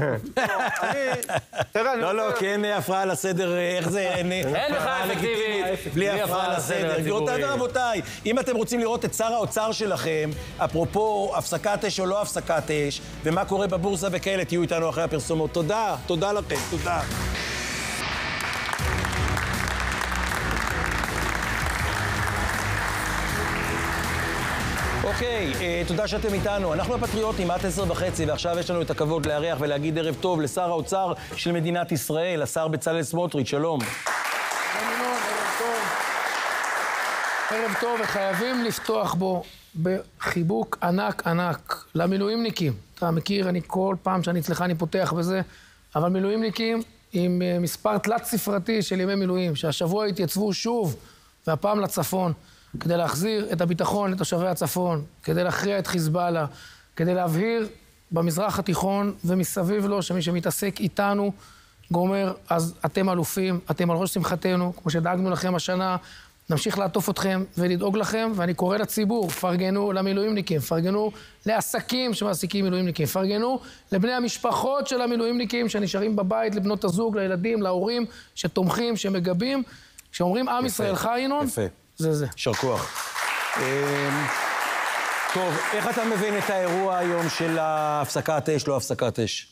לא, לא, כי אין הפרעה לסדר, איך זה? אין לך אפקטיבית. בלי הפרעה לסדר. גבירותיי ורבותיי, אם אתם רוצים לראות את שר האוצר שלכם, אפרופו הפסקת אש או לא הפסקת אש, ומה קורה בבורסה וכאלה, תהיו איתנו אחרי הפרסומות. תודה, תודה לכם, תודה. אוקיי, תודה שאתם איתנו. אנחנו הפטריוטים, עד עשר וחצי, ועכשיו יש לנו את הכבוד לארח ולהגיד ערב טוב לשר האוצר של מדינת ישראל, השר בצלאל סמוטריץ'. שלום. ערב טוב, וחייבים לפתוח בו בחיבוק ענק ענק למילואימניקים. אתה מכיר, אני כל פעם שאני אצלך אני פותח בזה, אבל מילואימניקים עם מספר תלת ספרתי של ימי מילואים, שהשבוע התייצבו שוב, והפעם לצפון. כדי להחזיר את הביטחון לתושבי הצפון, כדי להכריע את חיזבאללה, כדי להבהיר במזרח התיכון ומסביב לו שמי שמתעסק איתנו גומר, אז אתם אלופים, אתם על ראש שמחתנו, כמו שדאגנו לכם השנה, נמשיך לעטוף אתכם ולדאוג לכם, ואני קורא לציבור, פרגנו למילואימניקים, פרגנו לעסקים שמעסיקים מילואימניקים, פרגנו לבני המשפחות של המילואימניקים שנשארים בבית, לבנות הזוג, לילדים, להורים, שתומכים, שמגבים, שאומרים עם ישראל חי, ינון, זה זה. יישר כוח. טוב, איך אתה מבין את האירוע היום של הפסקת אש, לא הפסקת אש?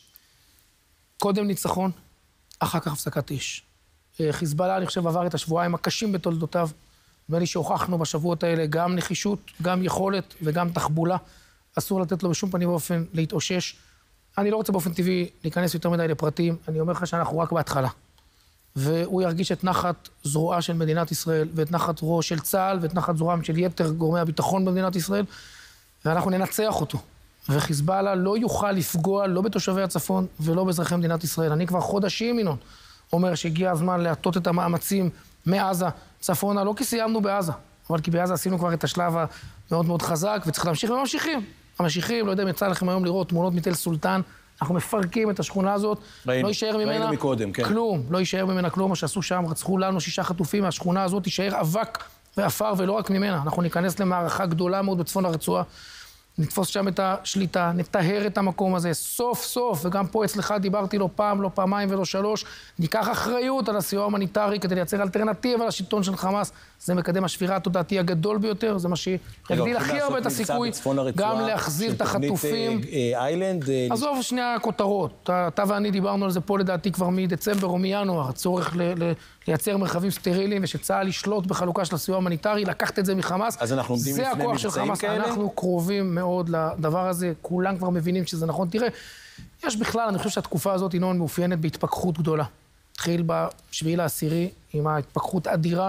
קודם ניצחון, אחר כך הפסקת אש. חיזבאללה, אני חושב, עבר את השבועיים הקשים בתולדותיו. נדמה לי שהוכחנו בשבועות האלה גם נחישות, גם יכולת וגם תחבולה. אסור לתת לו בשום פנים ואופן להתאושש. אני לא רוצה באופן טבעי להיכנס יותר מדי לפרטים. אני אומר לך שאנחנו רק בהתחלה. והוא ירגיש את נחת זרועה של מדינת ישראל, ואת נחת זרועו של צה"ל, ואת נחת זרועם של יתר גורמי הביטחון במדינת ישראל, ואנחנו ננצח אותו. וחיזבאללה לא יוכל לפגוע לא בתושבי הצפון ולא באזרחי מדינת ישראל. אני כבר חודשים, ינון, אומר שהגיע הזמן להטות את המאמצים מעזה צפונה, לא כי סיימנו בעזה, אבל כי בעזה עשינו כבר את השלב המאוד מאוד חזק, וצריך להמשיך וממשיכים. המשיכים, לא יודע אם יצא לכם היום לראות תמונות מתל סולטן, אנחנו מפרקים את השכונה הזאת, ראינו, לא יישאר ממנה מקודם, כן. כלום, לא יישאר ממנה כלום, מה שעשו שם, רצחו לנו שישה חטופים, מהשכונה הזאת יישאר אבק ואפר ולא רק ממנה. אנחנו ניכנס למערכה גדולה מאוד בצפון הרצועה, נתפוס שם את השליטה, נטהר את המקום הזה, סוף סוף, וגם פה אצלך דיברתי לא פעם, לא פעמיים ולא שלוש, ניקח אחריות על הסיוע ההומניטרי כדי לייצר אלטרנטיבה לשלטון של חמאס, זה מקדם השבירה התודעתי הגדול ביותר, זה מה שיגדיל הכי הרבה את הסיכוי, גם להחזיר את החטופים. איילנד. עזוב שני הכותרות, אתה ואני דיברנו על זה פה לדעתי כבר מדצמבר או מינואר, הצורך לייצר מרחבים סטריליים ושצה"ל ישלוט בחלוקה של הסיוע ההומניטרי, לקחת את זה מחמאס, זה הכוח של חמאס, אנחנו קרובים מאוד לדבר הזה, כולם כבר מבינים שזה נכון. תראה, יש בכלל, אני חושב שהתקופה הזאת ינון מאופיינת בהתפכחות גדולה. התחיל בשביעי לעשירי עם ההתפכחות אדירה.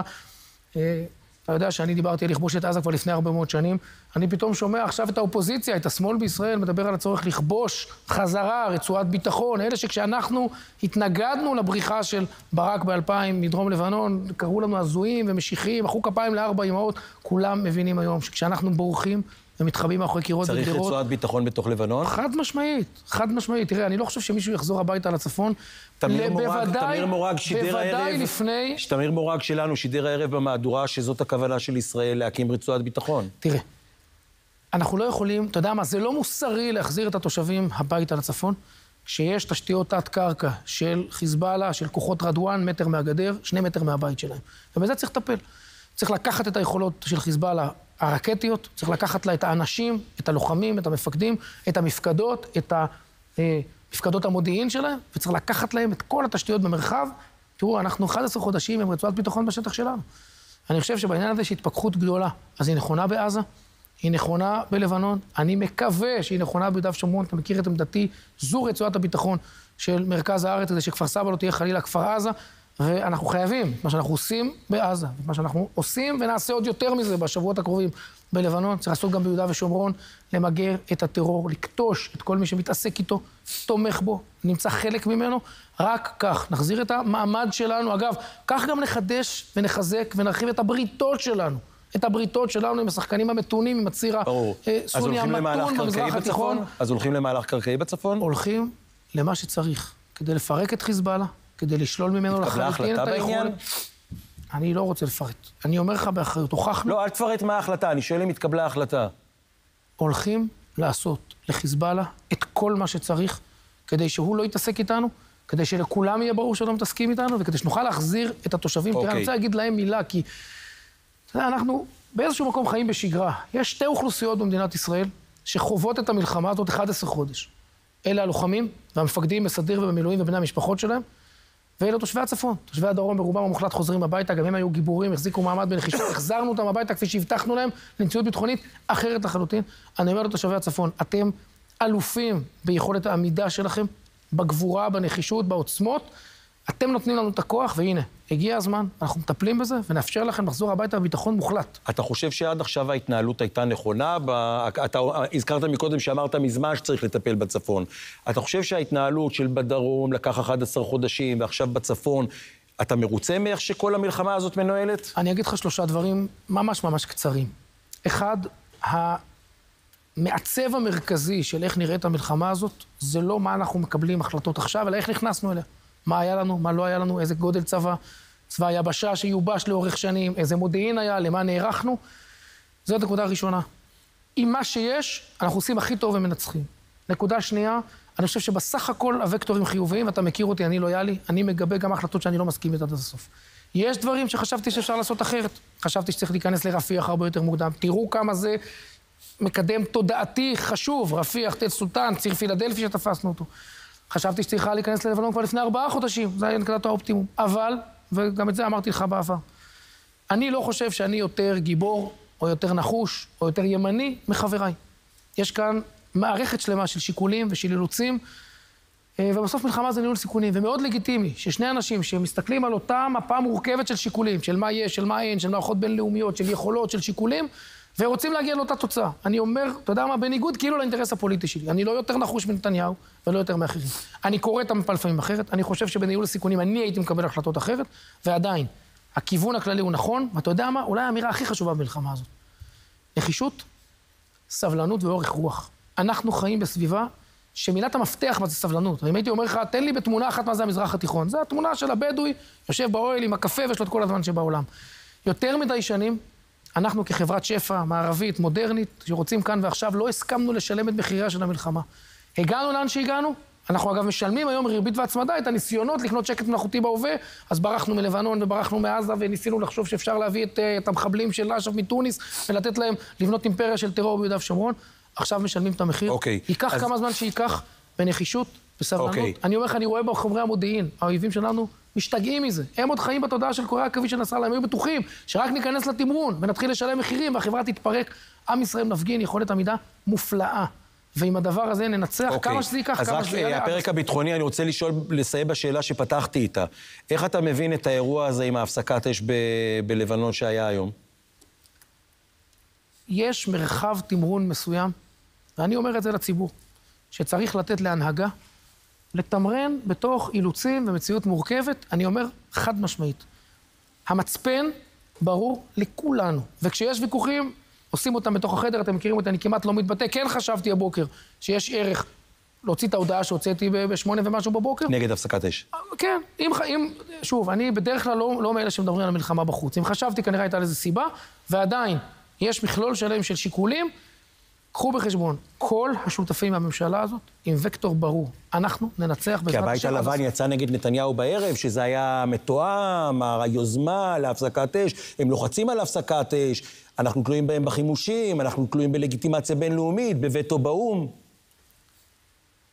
אתה יודע שאני דיברתי על לכבוש את עזה כבר לפני הרבה מאוד שנים. אני פתאום שומע עכשיו את האופוזיציה, את השמאל בישראל, מדבר על הצורך לכבוש חזרה, רצועת ביטחון. אלה שכשאנחנו התנגדנו לבריחה של ברק באלפיים מדרום לבנון, קראו לנו הזויים ומשיחיים, מחאו כפיים לארבע אמהות, כולם מבינים היום שכשאנחנו בורחים, ומתחבאים מאחורי קירות וגדרות. צריך רצועת ביטחון בתוך לבנון? חד משמעית, חד משמעית. תראה, אני לא חושב שמישהו יחזור הביתה לצפון. תמיר מורג, תמיר מורג שידר הערב. בוודאי לפני... תמיר מורג שלנו שידר הערב במהדורה שזאת הכוונה של ישראל להקים רצועת ביטחון. תראה, אנחנו לא יכולים, אתה יודע מה, זה לא מוסרי להחזיר את התושבים הביתה לצפון, כשיש תשתיות תת-קרקע של חיזבאללה, של כוחות רדואן, מטר מהגדר, שני מטר מהבית שלהם. ובזה צריך לטפל. צריך לקחת את היכולות של חיזבאללה הרקטיות, צריך לקחת לה את האנשים, את הלוחמים, את המפקדים, את המפקדות, את המפקדות המודיעין שלהם, וצריך לקחת להם את כל התשתיות במרחב. תראו, אנחנו אחד עשר חודשים עם רצועת ביטחון בשטח שלנו. אני חושב שבעניין הזה יש התפכחות גדולה. אז היא נכונה בעזה, היא נכונה בלבנון, אני מקווה שהיא נכונה ביהודה ושומרון, אתה מכיר את עמדתי, זו רצועת הביטחון של מרכז הארץ, כדי שכפר סבא לא תהיה חלילה כפר עזה, ואנחנו חייבים, מה שאנחנו עושים בעזה, מה שאנחנו עושים ונעשה עוד יותר מזה בשבועות הקרובים בלבנון, צריך לעשות גם ביהודה ושומרון, למגר את הטרור, לקטוש את כל מי שמתעסק איתו, תומך בו, נמצא חלק ממנו, רק כך נחזיר את המעמד שלנו. אגב, כך גם נחדש ונחזק ונרחיב את הבריתות שלנו, את הבריתות שלנו עם השחקנים המתונים, עם הציר הסוני המתון במזרח התיכון. אז הולכים למהלך קרקעי בצפון? הולכים למה שצריך, כדי לפרק את חיזבאללה, כדי לשלול ממנו לחלוטין את היכולת. אני לא רוצה לפרט. אני אומר לך באחריות, הוכחנו... לא, אל תפרט מה ההחלטה, אני שואל אם התקבלה ההחלטה. הולכים לעשות לחיזבאללה את כל מה שצריך, כדי שהוא לא יתעסק איתנו, כדי שלכולם יהיה ברור שלא מתעסקים איתנו, וכדי שנוכל להחזיר את התושבים. תראה, אני רוצה להגיד להם מילה, כי... אתה יודע, אנחנו באיזשהו מקום חיים בשגרה. יש שתי אוכלוסיות במדינת ישראל שחוות את המלחמה הזאת אחד עשר חודש. אלה הלוחמים והמפקדים בסדיר ובמילואים ובני המשפחות שלהם, ואלה תושבי הצפון. תושבי הדרום ברובם המוחלט חוזרים הביתה, גם הם היו גיבורים, החזיקו מעמד בנחישות, החזרנו אותם הביתה כפי שהבטחנו להם, למציאות ביטחונית אחרת לחלוטין. אני אומר לתושבי הצפון, אתם אלופים ביכולת העמידה שלכם, בגבורה, בנחישות, בעוצמות, אתם נותנים לנו את הכוח, והנה, הגיע הזמן, אנחנו מטפלים בזה, ונאפשר לכם לחזור הביתה בביטחון מוחלט. אתה חושב שעד עכשיו ההתנהלות הייתה נכונה? אתה הזכרת מקודם שאמרת מזמן שצריך לטפל בצפון. אתה חושב שההתנהלות של בדרום לקח אחד עשר חודשים, ועכשיו בצפון, אתה מרוצה מאיך שכל המלחמה הזאת מנוהלת? אני אגיד לך שלושה דברים ממש ממש קצרים. אחד, המעצב המרכזי של איך נראית המלחמה הזאת, זה לא מה אנחנו מקבלים החלטות עכשיו, אלא איך נכנסנו אליה. מה היה לנו, מה לא היה לנו, איזה גודל צבא, צבא היבשה שיובש לאורך שנים, איזה מודיעין היה, למה נערכנו. זאת נקודה ראשונה. עם מה שיש, אנחנו עושים הכי טוב ומנצחים. נקודה שנייה, אני חושב שבסך הכל הוקטורים חיוביים, ואתה מכיר אותי, אני לויאלי, אני מגבה גם החלטות שאני לא מסכים איתן עד הסוף. יש דברים שחשבתי שאפשר לעשות אחרת. חשבתי שצריך להיכנס לרפיח הרבה יותר מוקדם. תראו כמה זה מקדם תודעתי חשוב, רפיח, תל סולטן, ציר פילדלפי שתפסנו אותו. חשבתי שצריכה להיכנס ללבנון כבר לפני ארבעה חודשים, זה היה נקודת האופטימום. אבל, וגם את זה אמרתי לך בעבר, אני לא חושב שאני יותר גיבור, או יותר נחוש, או יותר ימני מחבריי. יש כאן מערכת שלמה של שיקולים ושל אילוצים, ובסוף מלחמה זה ניהול סיכונים, ומאוד לגיטימי ששני אנשים שמסתכלים על אותה מפה מורכבת של שיקולים, של מה יש, של מה אין, של מערכות בינלאומיות, של יכולות, של שיקולים, ורוצים להגיע לאותה תוצאה. אני אומר, אתה יודע מה, בניגוד כאילו לאינטרס הפוליטי שלי. אני לא יותר נחוש מנתניהו ולא יותר מאחרים. אני קורא את המפה לפעמים אחרת, אני חושב שבניהול הסיכונים אני הייתי מקבל החלטות אחרת, ועדיין, הכיוון הכללי הוא נכון, ואתה יודע מה, אולי האמירה הכי חשובה במלחמה הזאת. נחישות, סבלנות ואורך רוח. אנחנו חיים בסביבה שמילת המפתח מה זה סבלנות. ואם הייתי אומר לך, תן לי בתמונה אחת מה זה המזרח התיכון. זה התמונה של הבדואי, יושב באוהל עם הקפה ויש לו את כל הזמן שבעולם. יותר מדי שנים, אנחנו כחברת שפע, מערבית, מודרנית, שרוצים כאן ועכשיו, לא הסכמנו לשלם את מחיריה של המלחמה. הגענו לאן שהגענו, אנחנו אגב משלמים היום ריבית והצמדה את הניסיונות לקנות שקט מלאכותי בהווה, אז ברחנו מלבנון וברחנו מעזה וניסינו לחשוב שאפשר להביא את, את המחבלים של אש"ף מתוניס ולתת להם לבנות אימפריה של טרור ביהודה ושומרון. עכשיו משלמים את המחיר. אוקיי. ייקח אז... כמה זמן שייקח בנחישות, בסבלנות. אוקיי. אני אומר לך, אני רואה בחומרי המודיעין, האויבים שלנו משתגעים מזה. הם עוד חיים בתודעה של קוריאה העכבית של נסראללה, הם היו בטוחים שרק ניכנס לתמרון ונתחיל לשלם מחירים והחברה תתפרק. עם ישראל נפגין יכולת עמידה מופלאה. ועם הדבר הזה ננצח okay. כמה שזה ייקח, כמה שזה יעלה. אז רק הפרק הביטחוני, אני רוצה לשאול, לסיים בשאלה שפתחתי איתה. איך אתה מבין את האירוע הזה עם ההפסקת אש ב- בלבנון שהיה היום? יש מרחב תמרון מסוים, ואני אומר את זה לציבור, שצריך לתת להנהגה, לתמרן בתוך אילוצים ומציאות מורכבת, אני אומר חד משמעית. המצפן ברור לכולנו, וכשיש ויכוחים, עושים אותם בתוך החדר, אתם מכירים אותי, אני כמעט לא מתבטא, כן חשבתי הבוקר שיש ערך להוציא את ההודעה שהוצאתי בשמונה ומשהו בבוקר. נגד הפסקת אש. כן, אם, אם, שוב, אני בדרך כלל לא, לא מאלה שמדברים על המלחמה בחוץ. אם חשבתי, כנראה הייתה לזה סיבה, ועדיין יש מכלול שלם של שיקולים, קחו בחשבון, כל השותפים בממשלה הזאת עם וקטור ברור. אנחנו ננצח בעזרת השם. כי הבית הלבן יצא נגד נתניהו בערב, שזה היה מתואם, היוזמה להפסקת אש, הם לוחצים על הפסקת אש, אנחנו תלויים בהם בחימושים, אנחנו תלויים בלגיטימציה בינלאומית, בווטו באו"ם.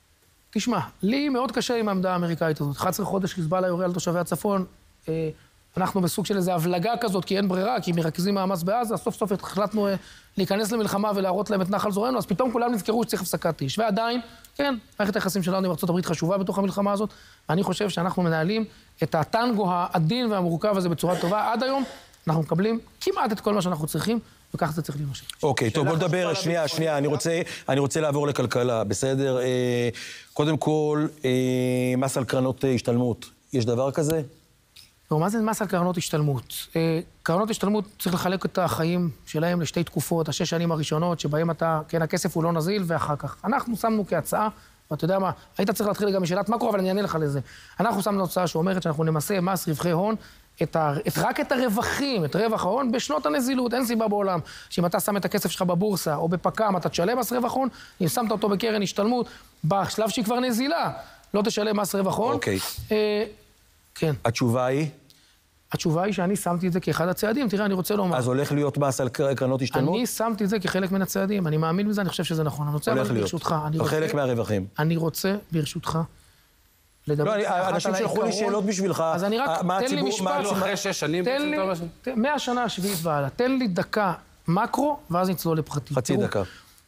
תשמע, לי מאוד קשה עם העמדה האמריקאית הזאת. אחד עשר חודש חיזבאללה יורה על תושבי הצפון, אה, אנחנו בסוג של איזו הבלגה כזאת, כי אין ברירה, כי מרכזים מאמץ בעזה, סוף סוף החלטנו להיכנס למלחמה ולהראות להם את נחל זורנו, אז פתאום כולם נזכרו שצריך הפסקת אש. ועדיין, כן, מערכת היחסים שלנו עם ארצות הברית חשובה בתוך המלחמה הזאת, ואני חושב שאנחנו מנהלים את הטנגו העדין והמורכב הזה בצורה טובה. עד היום אנחנו מקבלים כמעט את כל מה שאנחנו צריכים, וכך זה צריך להימשך. אוקיי, טוב, בוא נדבר, שנייה, שנייה, אני רוצה, אני רוצה לעבור לכלכלה, בסדר? קודם כל, מס על קרנות השתלמות, יש דבר כזה? לא, מה זה מס על קרנות השתלמות? קרנות השתלמות צריך לחלק את החיים שלהם לשתי תקופות, השש שנים הראשונות, שבהם אתה, כן, הכסף הוא לא נזיל, ואחר כך. אנחנו שמנו כהצעה, ואתה יודע מה, היית צריך להתחיל גם משאלת מקרו, אבל אני אענה לך לזה. אנחנו שמנו הצעה שאומרת שאנחנו נמסה מס רווחי הון, את ה... את... רק את הרווחים, את רווח ההון, בשנות הנזילות. אין סיבה בעולם שאם אתה שם את הכסף שלך בבורסה או בפקם, אתה תשלם מס רווח הון, אם שמת אותו בקרן השתלמות, בשלב שהיא כבר נזילה, לא תשלם מס רווח הון. אוקיי. אה, כן. התשובה היא? התשובה היא שאני שמתי את זה כאחד הצעדים. תראה, אני רוצה לומר... אז הולך להיות מס על קרנות השתלמות? אני שמתי את זה כחלק מן הצעדים. אני מאמין בזה, אני חושב שזה נכון. אני רוצה, אבל ברשותך, אני רוצה... חלק מהרווחים. אני רוצה, ברשותך, לא, אנשים שלחו לי שאלות בשבילך. אז אני רק, תן לי משפט. אחרי שש שנים. תן לי, מהשנה השביעית והלאה, תן לי דקה מקרו, ואז נצלול לפרטים. חצי דקה.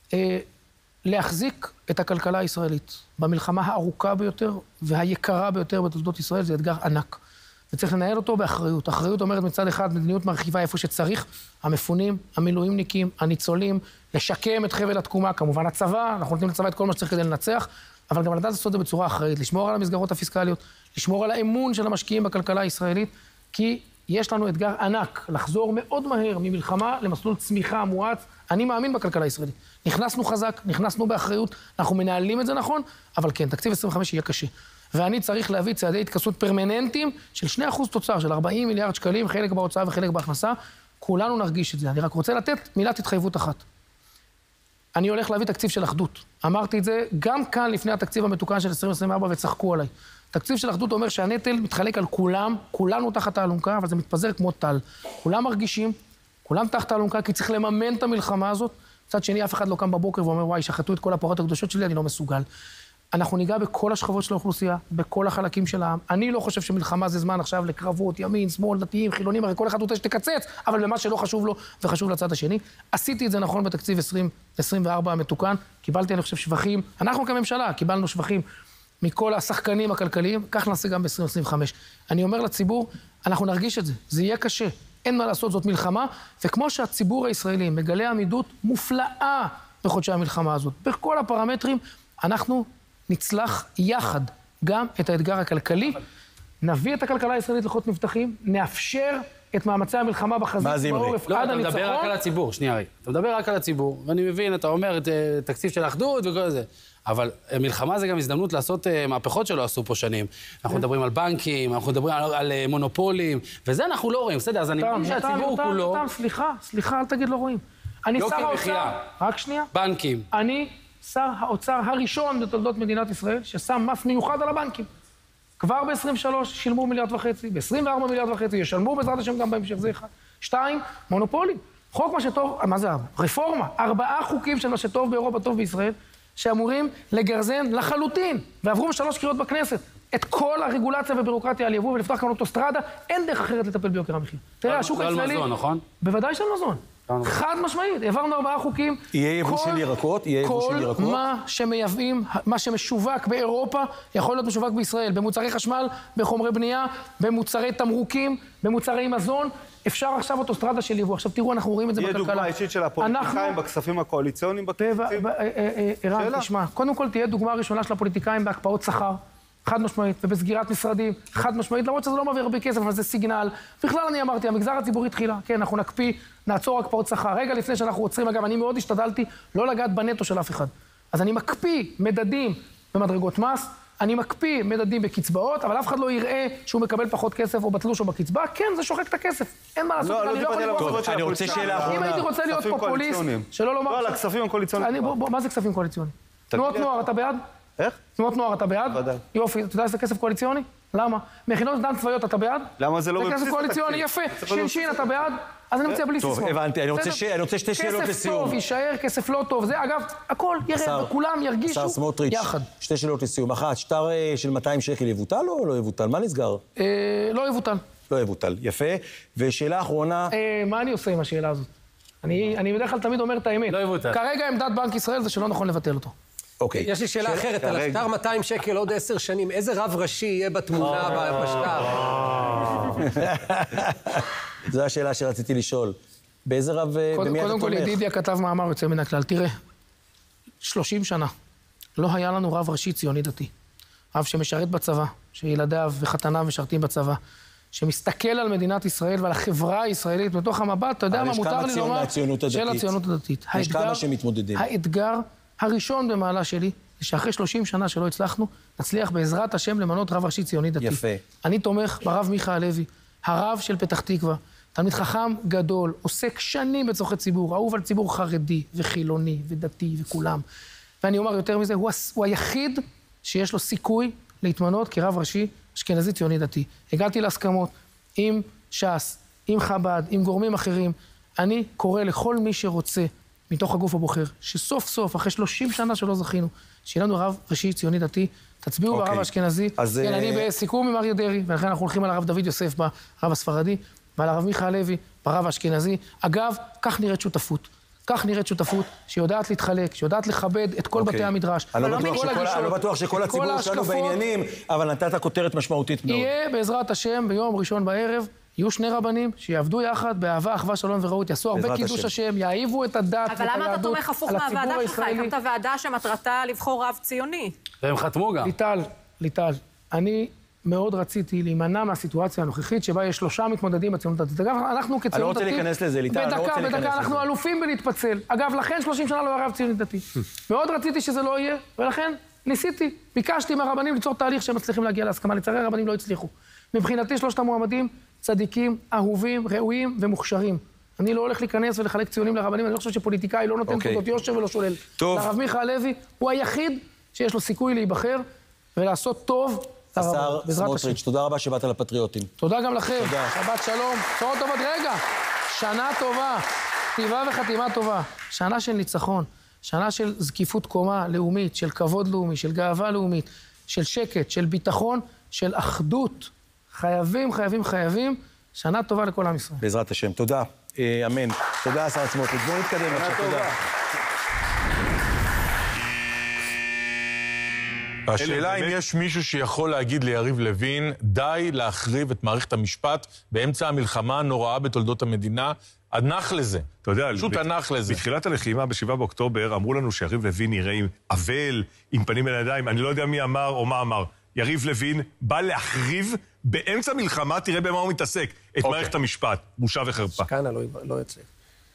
להחזיק את הכלכלה הישראלית במלחמה הארוכה ביותר והיקרה ביותר בתולדות ישראל, זה אתגר ענק. וצריך לנהל אותו באחריות. האחריות אומרת מצד אחד, מדיניות מרחיבה איפה שצריך, המפונים, המילואימניקים, הניצולים, לשקם את חבל התקומה, כמובן הצבא, אנחנו נותנים לצבא את כל מה שצריך כדי לנצח, אבל גם לדעת לעשות את זה בצורה אחראית, לשמור על המסגרות הפיסקליות, לשמור על האמון של המשקיעים בכלכלה הישראלית, כי יש לנו אתגר ענק, לחזור מאוד מהר ממלחמה למסלול צמיחה מואץ. אני מאמין בכלכלה הישראלית. נכנסנו חזק, נכנסנו באחריות, אנחנו מנהלים את זה נכון, אבל כן, תקציב עשרים וחמש יהיה קשה. ואני צריך להביא צעדי התכנסות פרמננטיים של שני אחוז תוצר, של ארבעים מיליארד שקלים, חלק בהוצאה וחלק בהכנסה. כולנו נרגיש את זה. אני רק רוצה לתת מילת התחייבות אחת. אני הולך להביא תקציב של אחדות. אמרתי את זה גם כאן לפני התקציב המתוקן של עשרים עשרים וארבע וצחקו עליי. תקציב של אחדות אומר שהנטל מתחלק על כולם, כולנו תחת האלונקה, אבל זה מתפזר כמו טל. כולם מרגישים, כולם תחת האלונקה, כי צריך לממן את המלחמה הזאת. מצד שני, אף אחד לא קם בבוקר ואומר, וואי, שחטו את כל הפרות הקדושות שלי, אני לא מסוגל. אנחנו ניגע בכל השכבות של האוכלוסייה, בכל החלקים של העם. אני לא חושב שמלחמה זה זמן עכשיו לקרבות, ימין, שמאל, דתיים, חילונים, הרי כל אחד רוצה שתקצץ, אבל במה שלא חשוב לו וחשוב לצד השני. עשיתי את זה נכון בתקציב עשרים עשרים וארבע המתוקן, קיבלתי, אני חושב, שבחים. אנחנו כממשלה קיבלנו שבחים מכל השחקנים הכלכליים, כך נעשה גם ב-עשרים עשרים וחמש. אני אומר לציבור, אנחנו נרגיש את זה, זה יהיה קשה. אין מה לעשות, זאת מלחמה, וכמו שהציבור הישראלי מגלה עמידות מופלאה בחודשי המלחמה הזאת, בכל הפרמטרים, אנחנו נצלח יחד גם את האתגר הכלכלי, נביא את הכלכלה הישראלית לחיות מבטחים, נאפשר את מאמצי המלחמה בחזית בעורף עד הניצחון. לא, אתה מדבר רק על הציבור, שנייה רגע. אתה מדבר רק על הציבור, ואני מבין, אתה אומר, תקציב של אחדות וכל זה. אבל מלחמה זה גם הזדמנות לעשות מהפכות שלא עשו פה שנים. אנחנו מדברים על בנקים, אנחנו מדברים על מונופולים, וזה אנחנו לא רואים, בסדר, אז אני מבין שהציבור כולו... תם, סליחה, סליחה, אל תגיד לא רואים. אני שר האוצר... רק שנייה. בנקים. אני שר האוצר הראשון בתולדות מדינת ישראל, ששם מס מיוחד על הבנקים. כבר ב-עשרים ושלוש שילמו מיליארד וחצי, ב-עשרים וארבע מיליארד וחצי, ישלמו בעזרת השם גם בהמשך, זה אחד. שתיים, מונופולים. חוק מה שטוב, מה זה? רפורמה. ארבעה חוקים של מה שטוב באירופה, טוב בישראל, שאמורים לגרזן לחלוטין, ועברו משלוש קריאות בכנסת, את כל הרגולציה ובירוקרטיה על יבוא ולפתח כאן אוטוסטרדה, אין דרך אחרת לטפל ביוקר המחיר. תראה, השוק הישראלי... לא על מזון, נכון? בוודאי של מזון. חד משמעית, העברנו ארבעה חוקים. יהיה יבוא של ירקות? יהיה יבוא של ירקות? כל מה שמייבאים, מה שמשווק באירופה, יכול להיות משווק בישראל, במוצרי חשמל, בחומרי בנייה, במוצרי תמרוקים, במוצרי מזון. אפשר עכשיו אוטוסטרדה של יבוא. עכשיו תראו, אנחנו רואים את זה בכלכלה. תהיה דוגמה אישית של הפוליטיקאים בכספים הקואליציוניים בתקציב? ערן, תשמע, קודם כל תהיה דוגמה ראשונה של הפוליטיקאים בהקפאות שכר. חד משמעית, ובסגירת משרדים, חד משמעית, למרות שזה לא מביא הרבה כסף, אבל זה סיגנל. בכלל אני אמרתי, המגזר הציבורי תחילה, כן, אנחנו נקפיא, נעצור הקפאות שכר. רגע לפני שאנחנו עוצרים, אגב, אני מאוד השתדלתי לא לגעת בנטו של אף אחד. אז אני מקפיא מדדים במדרגות מס, אני מקפיא מדדים בקצבאות, אבל אף אחד לא יראה שהוא מקבל פחות כסף או בתלוש או בקצבה, כן, זה שוחק את הכסף. אין מה לעשות, אני לא יכול לראות. אני רוצה שאלה אחרונה. אם הייתי רוצה להיות פופוליסט, שלא לומר... לא, על הכספים הקואליציוניים. מה זה כספים קואליציוניים? תנועות נוער, אתה בעד? איך? תנועות נוער, אתה בעד? ודאי. יופי, אתה יודע שזה כסף קואליציוני? למה? מכינות דן צבאיות, אתה בעד? למה זה לא בבסיס התקציב? זה כסף קואליציוני, יפה. שינשין, אתה בעד? אז אני מציע בלי סיסמאות. טוב, הבנתי, אני רוצה שתי שאלות לסיום. כסף טוב, יישאר, כסף לא טוב. זה, אגב, הכל ירד, וכולם ירגישו יחד. השר סמוטריץ', שתי שאלות לסיום. אחת, שטר של מאתיים שקל יבוטל או לא יבוטל? מה נסגר? לא יבוטל. לא יבוטל. יפה. ושאלה אחרונה... אה, מה אני עושה עם השאלה הזאת? אני, אני בדרך כלל תמיד אומר את האמת. לא יבוטל. כרגע עמדת בנק ישראל זה שלא נכון לבטל אותו. אוקיי. יש לי שאלה אחרת, על השטר מאתיים שקל עוד עשר שנים, איזה רב ראשי יהיה בתמונה בשטר? זו השאלה שרציתי לשאול. באיזה רב, במי אתה תומך? קודם כל, ידידיה כתב מאמר יוצא מן הכלל. תראה, שלושים שנה לא היה לנו רב ראשי ציוני דתי. רב שמשרת בצבא, שילדיו וחתניו משרתים בצבא, שמסתכל על מדינת ישראל ועל החברה הישראלית בתוך המבט, אתה יודע מה מותר לי לומר? של הציונות הדתית. יש כמה שמתמודדים. האתגר הראשון במעלה שלי, זה שאחרי שלושים שנה שלא הצלחנו, נצליח בעזרת השם למנות רב ראשי ציוני דתי. יפה. אני תומך ברב מיכה הלוי, הרב של פתח תקווה, תלמיד חכם גדול, עוסק שנים בצורכי ציבור, אהוב על ציבור חרדי וחילוני ודתי וכולם. ואני אומר יותר מזה, הוא, הוא היחיד שיש לו סיכוי להתמנות כרב ראשי אשכנזי ציוני דתי. הגעתי להסכמות עם ש"ס, עם חב"ד, עם גורמים אחרים. אני קורא לכל מי שרוצה מתוך הגוף הבוחר, שסוף סוף, אחרי שלושים שנה שלא זכינו, שיהיה לנו רב ראשי ציוני דתי, תצביעו ברב האשכנזי. כן, אני בסיכום עם אריה דרעי, ולכן אנחנו הולכים על הרב דוד יוסף ברב הספרדי, ועל הרב מיכה הלוי ברב האשכנזי. אגב, כך נראית שותפות. כך נראית שותפות שיודעת להתחלק, שיודעת לכבד את כל בתי המדרש. אני לא בטוח שכל הציבור שלנו בעניינים, אבל נתת כותרת משמעותית מאוד. יהיה בעזרת השם ביום ראשון בערב, יהיו שני רבנים שיעבדו יחד באהבה, אחווה, שלום ורעות, יעשו הרבה קידוש השם, יאהיבו את הדת ואת היהדות על הציבור הישראלי. אבל למה אתה תומך הפוך מהוועדה שלך? הקמת ועדה שמטרתה לבחור רב ציוני. והם חתמו גם. ליטל, ליטל, אני מאוד רציתי להימנע מהסיטואציה הנוכחית שבה יש שלושה מתמודדים בציונות הדתית. אגב, אנחנו כציונות דתית... אני לא רוצה להיכנס לזה, ליטל, אני לא רוצה להיכנס לזה. בדקה, בדקה, אנחנו אלופים בלהתפצל. אגב, לכן שלושים שנה לא היה רב ציונות דתי. מאוד רציתי שזה לא יהיה, ולכן ניסיתי, ביקשתי מהרבנים ליצור תהליך שהם מצליחים להגיע להסכמה. לצערי הרבנים לא הצליחו. מבחינתי שלושת המועמדים צדיקים, אהובים, ראויים ומוכשרים. אני לא הולך להיכנס ולחלק ציונים לרבנים, אני לא חושב שפוליטיקאי לא נותן תעודות יושר ולא שולל. לרב מיכה הלוי הוא היחיד שיש לו סיכוי להיבחר ולעשות טוב. השר סמוטריץ', תודה רבה שבאת לפטריוטים. תודה גם לכם. שבת שלום. בשורות טובות. רגע, שנה טובה, כתיבה וחתימה טובה. שנה של ניצחון, שנה של זקיפות קומה לאומית, של כבוד לאומי, של גאווה לאומית, של שקט, של ביטחון, של אחדות. חייבים, חייבים, חייבים. שנה טובה לכל עם ישראל. בעזרת השם. תודה. אמן. תודה, השר סמוטריץ'. בואו נתקדם עכשיו. תודה. השאלה אם יש מישהו שיכול להגיד ליריב לוין, די להחריב את מערכת המשפט באמצע המלחמה הנוראה בתולדות המדינה, הנח לזה. אתה יודע, פשוט הנח לזה. בתחילת הלחימה בשבעה באוקטובר אמרו לנו שיריב לוין נראה עם אבל, עם פנים אל הידיים, אני לא יודע מי אמר או מה אמר. יריב לוין בא להחריב באמצע מלחמה, תראה במה הוא מתעסק, את מערכת המשפט. בושה וחרפה. שכנה לא יצליח.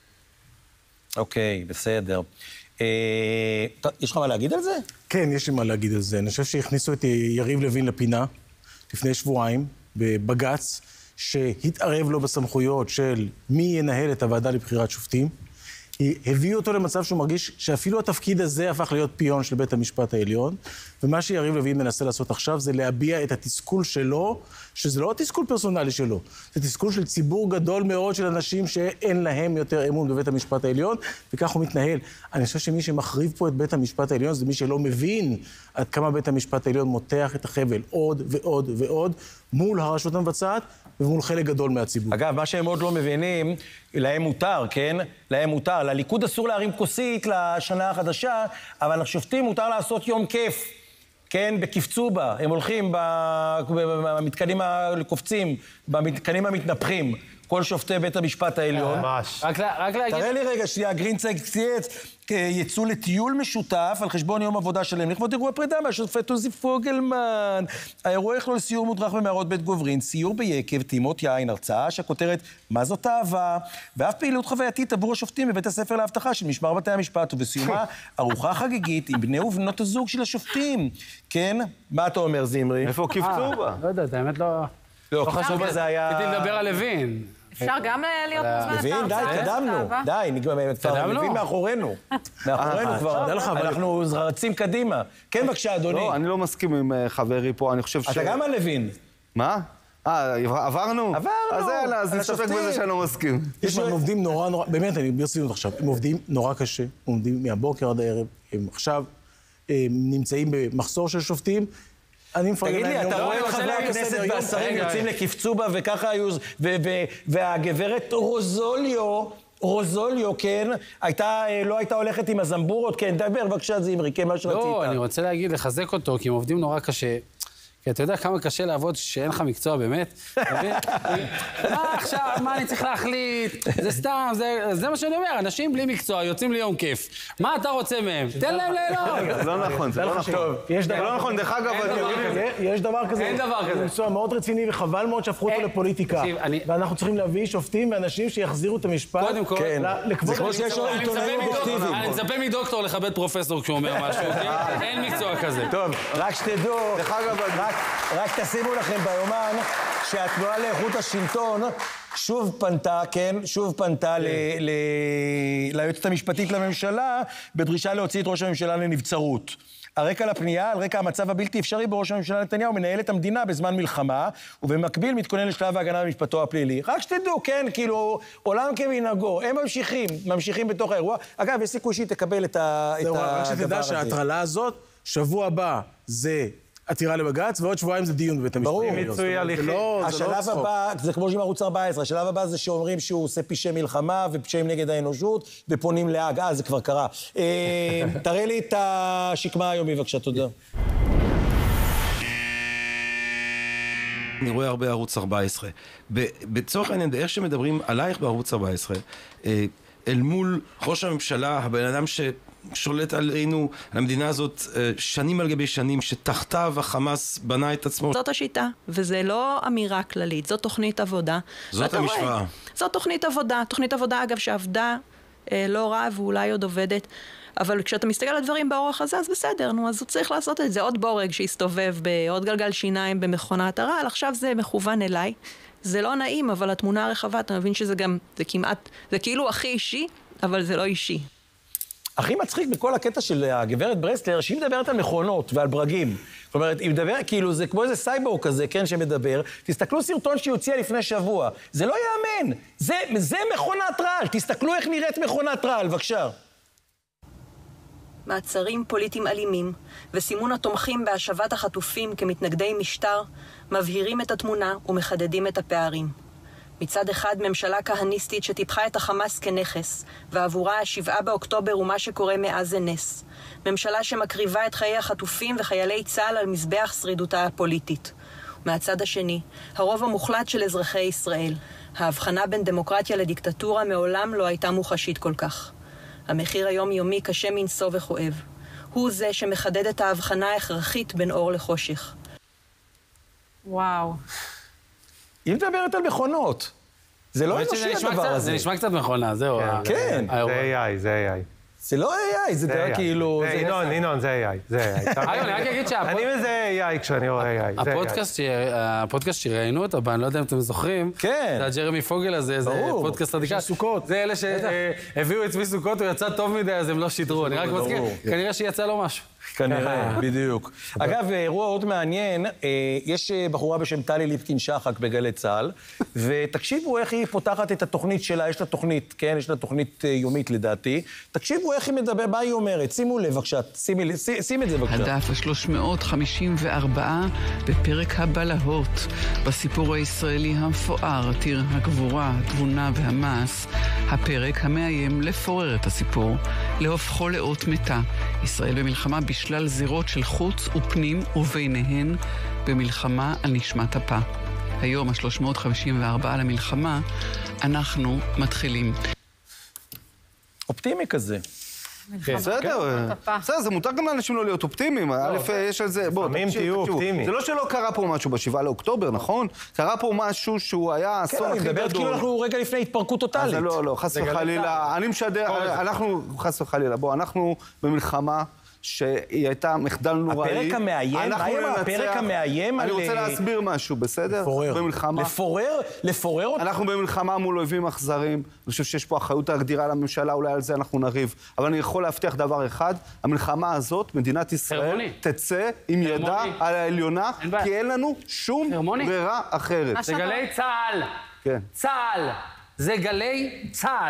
אוקיי, בסדר. יש לך מה להגיד על זה? כן, יש לי מה להגיד על זה. אני חושב שהכניסו את יריב לוין לפינה לפני שבועיים בבג"ץ, שהתערב לו בסמכויות של מי ינהל את הוועדה לבחירת שופטים. הביאו אותו למצב שהוא מרגיש שאפילו התפקיד הזה הפך להיות פיון של בית המשפט העליון, ומה שיריב לוין מנסה לעשות עכשיו זה להביע את התסכול שלו, שזה לא התסכול פרסונלי שלו, זה תסכול של ציבור גדול מאוד של אנשים שאין להם יותר אמון בבית המשפט העליון, וכך הוא מתנהל. אני חושב שמי שמחריב פה את בית המשפט העליון זה מי שלא מבין עד כמה בית המשפט העליון מותח את החבל עוד ועוד ועוד מול הרשות המבצעת ומול חלק גדול מהציבור. אגב, מה שהם עוד לא מבינים, להם מותר, כן? להם מותר. לליכוד אסור להרים כוסית לשנה החדשה, אבל לשופטים מותר לעשות יום כיף. כן, בקפצובה. הם הולכים במתקנים הקופצים, במתקנים המתנפחים. כל שופטי בית המשפט העליון. ממש. רק להגיד... תראה לי רגע, שנייה, גרינצייג צייץ, יצאו לטיול משותף על חשבון יום עבודה שלהם, לכבוד אירוע פרידה מהשופט עוזי פוגלמן. האירוע יכלול סיור מודרך במערות בית גוברין, סיור ביקב, טעימות יין, הרצאה שהכותרת מה זאת אהבה, ואף פעילות חווייתית עבור השופטים בבית הספר להבטחה של משמר בתי המשפט, ובסיומה ארוחה חגיגית עם בני ובנות הזוג של השופטים. כן? מה אתה אומר, זמרי? איפה קפצובה? לא יודע, האמת לא... לא, קפצובה זה היה... רציתי לדבר על לוין. אפשר גם להיות מוזמנת לוין, די, קדמנו. די, לוין מאחורינו. מאחורינו כבר. אנחנו רצים קדימה. כן, בבקשה, אדוני. לא, אני לא מסכים עם חברי פה, אני חושב ש... אתה גם על לוין. מה? אה, עברנו? עברנו. אז יאללה, אז נסתפק בזה שאני לא מסכים. יש הם עובדים נורא נורא, באמת, אני ברצינות עכשיו, הם עובדים נורא קשה, הם עובדים מהבוקר עד הערב, הם עכשיו נמצאים במחסור של שופטים, אני מפרגן תגיד לי, להם אתה יום. רואה לא, את חברי אני רוצה הכנסת להגיד והשרים רגע, יוצאים רגע. לקפצובה, וככה היו... ו- ו- והגברת רוזוליו, רוזוליו, כן, הייתה, לא הייתה הולכת עם הזמבורות, כן, דבר, בבקשה, זמרי, כן, מה שרצית. לא, אני רוצה להגיד, לחזק אותו, כי הם עובדים נורא קשה. כי אתה יודע כמה קשה לעבוד שאין לך מקצוע באמת? מה עכשיו, מה אני צריך להחליט? זה סתם, זה מה שאני אומר, אנשים בלי מקצוע יוצאים לי יום כיף. מה אתה רוצה מהם? תן להם ליהנות. זה לא נכון, זה לא נכון. זה לא נכון, דרך אגב... יש דבר כזה. אין דבר כזה. זה מקצוע מאוד רציני וחבל מאוד שהפכו אותו לפוליטיקה. ואנחנו צריכים להביא שופטים ואנשים שיחזירו את המשפט. קודם כל, זה כמו שיש לו עיתונאים אובייקטיביים. אני מצפה מדוקטור לכבד פרופסור כשהוא אומר משהו, אין מקצוע כזה. טוב, רק שתדעו, רק תשימו לכם ביומן שהתנועה לאיכות השלטון שוב פנתה, כן, שוב פנתה ליועצת המשפטית לממשלה בדרישה להוציא את ראש הממשלה לנבצרות. הרקע לפנייה, על רקע המצב הבלתי אפשרי בראש הממשלה נתניהו, מנהל את המדינה בזמן מלחמה, ובמקביל מתכונן לשלב ההגנה במשפטו הפלילי. רק שתדעו, כן, כאילו, עולם כמנהגו, הם ממשיכים, ממשיכים בתוך האירוע. אגב, יש סיכוי שהיא תקבל את הדבר הזה. רק שתדע שההטרלה הזאת, שבוע הבא זה עתירה לבג"ץ, ועוד שבועיים זה דיון בבית המשפט. ברור, מיצוי הליכים. השלב הבא, זה כמו עם ערוץ ארבע עשרה, השלב הבא זה שאומרים שהוא עושה פשעי מלחמה ופשעים נגד האנושות, ופונים להאג, אה, זה כבר קרה. תראה לי את השקמה היומי, בבקשה, תודה. אני רואה הרבה ערוץ ארבע עשרה. בצורך העניין, איך שמדברים עלייך בערוץ ארבע עשרה, אל מול ראש הממשלה, הבן אדם ש... שולט עלינו, על המדינה הזאת, שנים על גבי שנים, שתחתיו החמאס בנה את עצמו. זאת השיטה, וזה לא אמירה כללית, זאת תוכנית עבודה. זאת המשוואה. זאת תוכנית עבודה. תוכנית עבודה, אגב, שעבדה אה, לא רע ואולי עוד עובדת. אבל כשאתה מסתכל על הדברים באורח הזה, אז בסדר, נו, אז הוא צריך לעשות את זה. עוד בורג שיסתובב בעוד גלגל שיניים במכונת הרעל, עכשיו זה מכוון אליי. זה לא נעים, אבל התמונה הרחבה, אתה מבין שזה גם, זה כמעט, זה כאילו הכי אישי, אבל זה לא אישי. הכי מצחיק בכל הקטע של הגברת ברסלר, שהיא מדברת על מכונות ועל ברגים. זאת אומרת, היא מדברת, כאילו, זה כמו איזה סייבור כזה, כן, שמדבר. תסתכלו סרטון שהיא הוציאה לפני שבוע. זה לא יאמן. זה, זה מכונת רעל. תסתכלו איך נראית מכונת רעל, בבקשה. מעצרים פוליטיים אלימים וסימון התומכים בהשבת החטופים כמתנגדי משטר מבהירים את התמונה ומחדדים את הפערים. מצד אחד ממשלה כהניסטית שטיפחה את החמאס כנכס, ועבורה השבעה באוקטובר ומה שקורה מאז זה נס. ממשלה שמקריבה את חיי החטופים וחיילי צה"ל על מזבח שרידותה הפוליטית. מהצד השני, הרוב המוחלט של אזרחי ישראל. ההבחנה בין דמוקרטיה לדיקטטורה מעולם לא הייתה מוחשית כל כך. המחיר היומיומי קשה מנשוא וכואב. הוא זה שמחדד את ההבחנה ההכרחית בין אור לחושך. וואו. היא מדברת על מכונות. זה לא אנושי הדבר הזה. זה נשמע קצת מכונה, זהו. כן. זה איי איי, זה איי איי. זה לא איי איי, זה דבר כאילו... ינון, ינון, זה איי איי. זה איי איי. אני רק אגיד שה... אני מזה איי איי כשאני רואה איי איי. הפודקאסט שראיינו אותו, אני לא יודע אם אתם זוכרים, זה הג'רמי פוגל הזה, זה פודקאסט עדיקה. סוכות. זה אלה שהביאו את צבי סוכות, הוא יצא טוב מדי, אז הם לא שידרו. אני רק מזכיר, כנראה שיצא לו משהו. כנראה, בדיוק. אגב, אירוע עוד מעניין, יש בחורה בשם טלי ליפקין שחק בגלי צה"ל, ותקשיבו איך היא פותחת את התוכנית שלה, יש לה תוכנית, כן, יש לה תוכנית יומית לדעתי, תקשיבו איך היא מדבר, מה היא אומרת, שימו לב בבקשה, שים את זה בבקשה. הדף ה-שלוש מאות חמישים וארבע בפרק הבלהות, בסיפור הישראלי המפואר, עתיר הגבורה, התבונה והמעש, הפרק המאיים לפורר את הסיפור, להופכו לאות מתה, ישראל במלחמה בשלל זירות של חוץ ופנים וביניהן במלחמה על נשמת אפה. היום ה-שלוש מאות חמישים וארבע למלחמה, אנחנו מתחילים. אופטימי כזה. בסדר, בסדר, זה מותר גם לאנשים לא להיות אופטימיים. א', יש על זה, בואו, תקשיבו, זה לא שלא קרה פה משהו בשבעה לאוקטובר, נכון? קרה פה משהו שהוא היה אסון הכי גדול. כן, אני מדברת כאילו אנחנו רגע לפני התפרקות טוטלית. אז לא, לא, חס וחלילה, אני משדר, אנחנו, חס וחלילה, בואו, אנחנו במלחמה שהיא הייתה מחדל נוראי. הפרק המאיים, מה היה הפרק המאיים על... אני רוצה להסביר משהו, בסדר? לפורר. במלחמה. לפורר? לפורר אותה? אנחנו במלחמה מול אויבים אכזרים. אני חושב שיש פה אחריות הגדירה לממשלה, אולי על זה אנחנו נריב. אבל אני יכול להבטיח דבר אחד, המלחמה הזאת, מדינת ישראל, תצא עם ידה על העליונה, כי אין לנו שום ברירה אחרת. זה גלי צה"ל. כן. צה"ל. זה גלי צה"ל.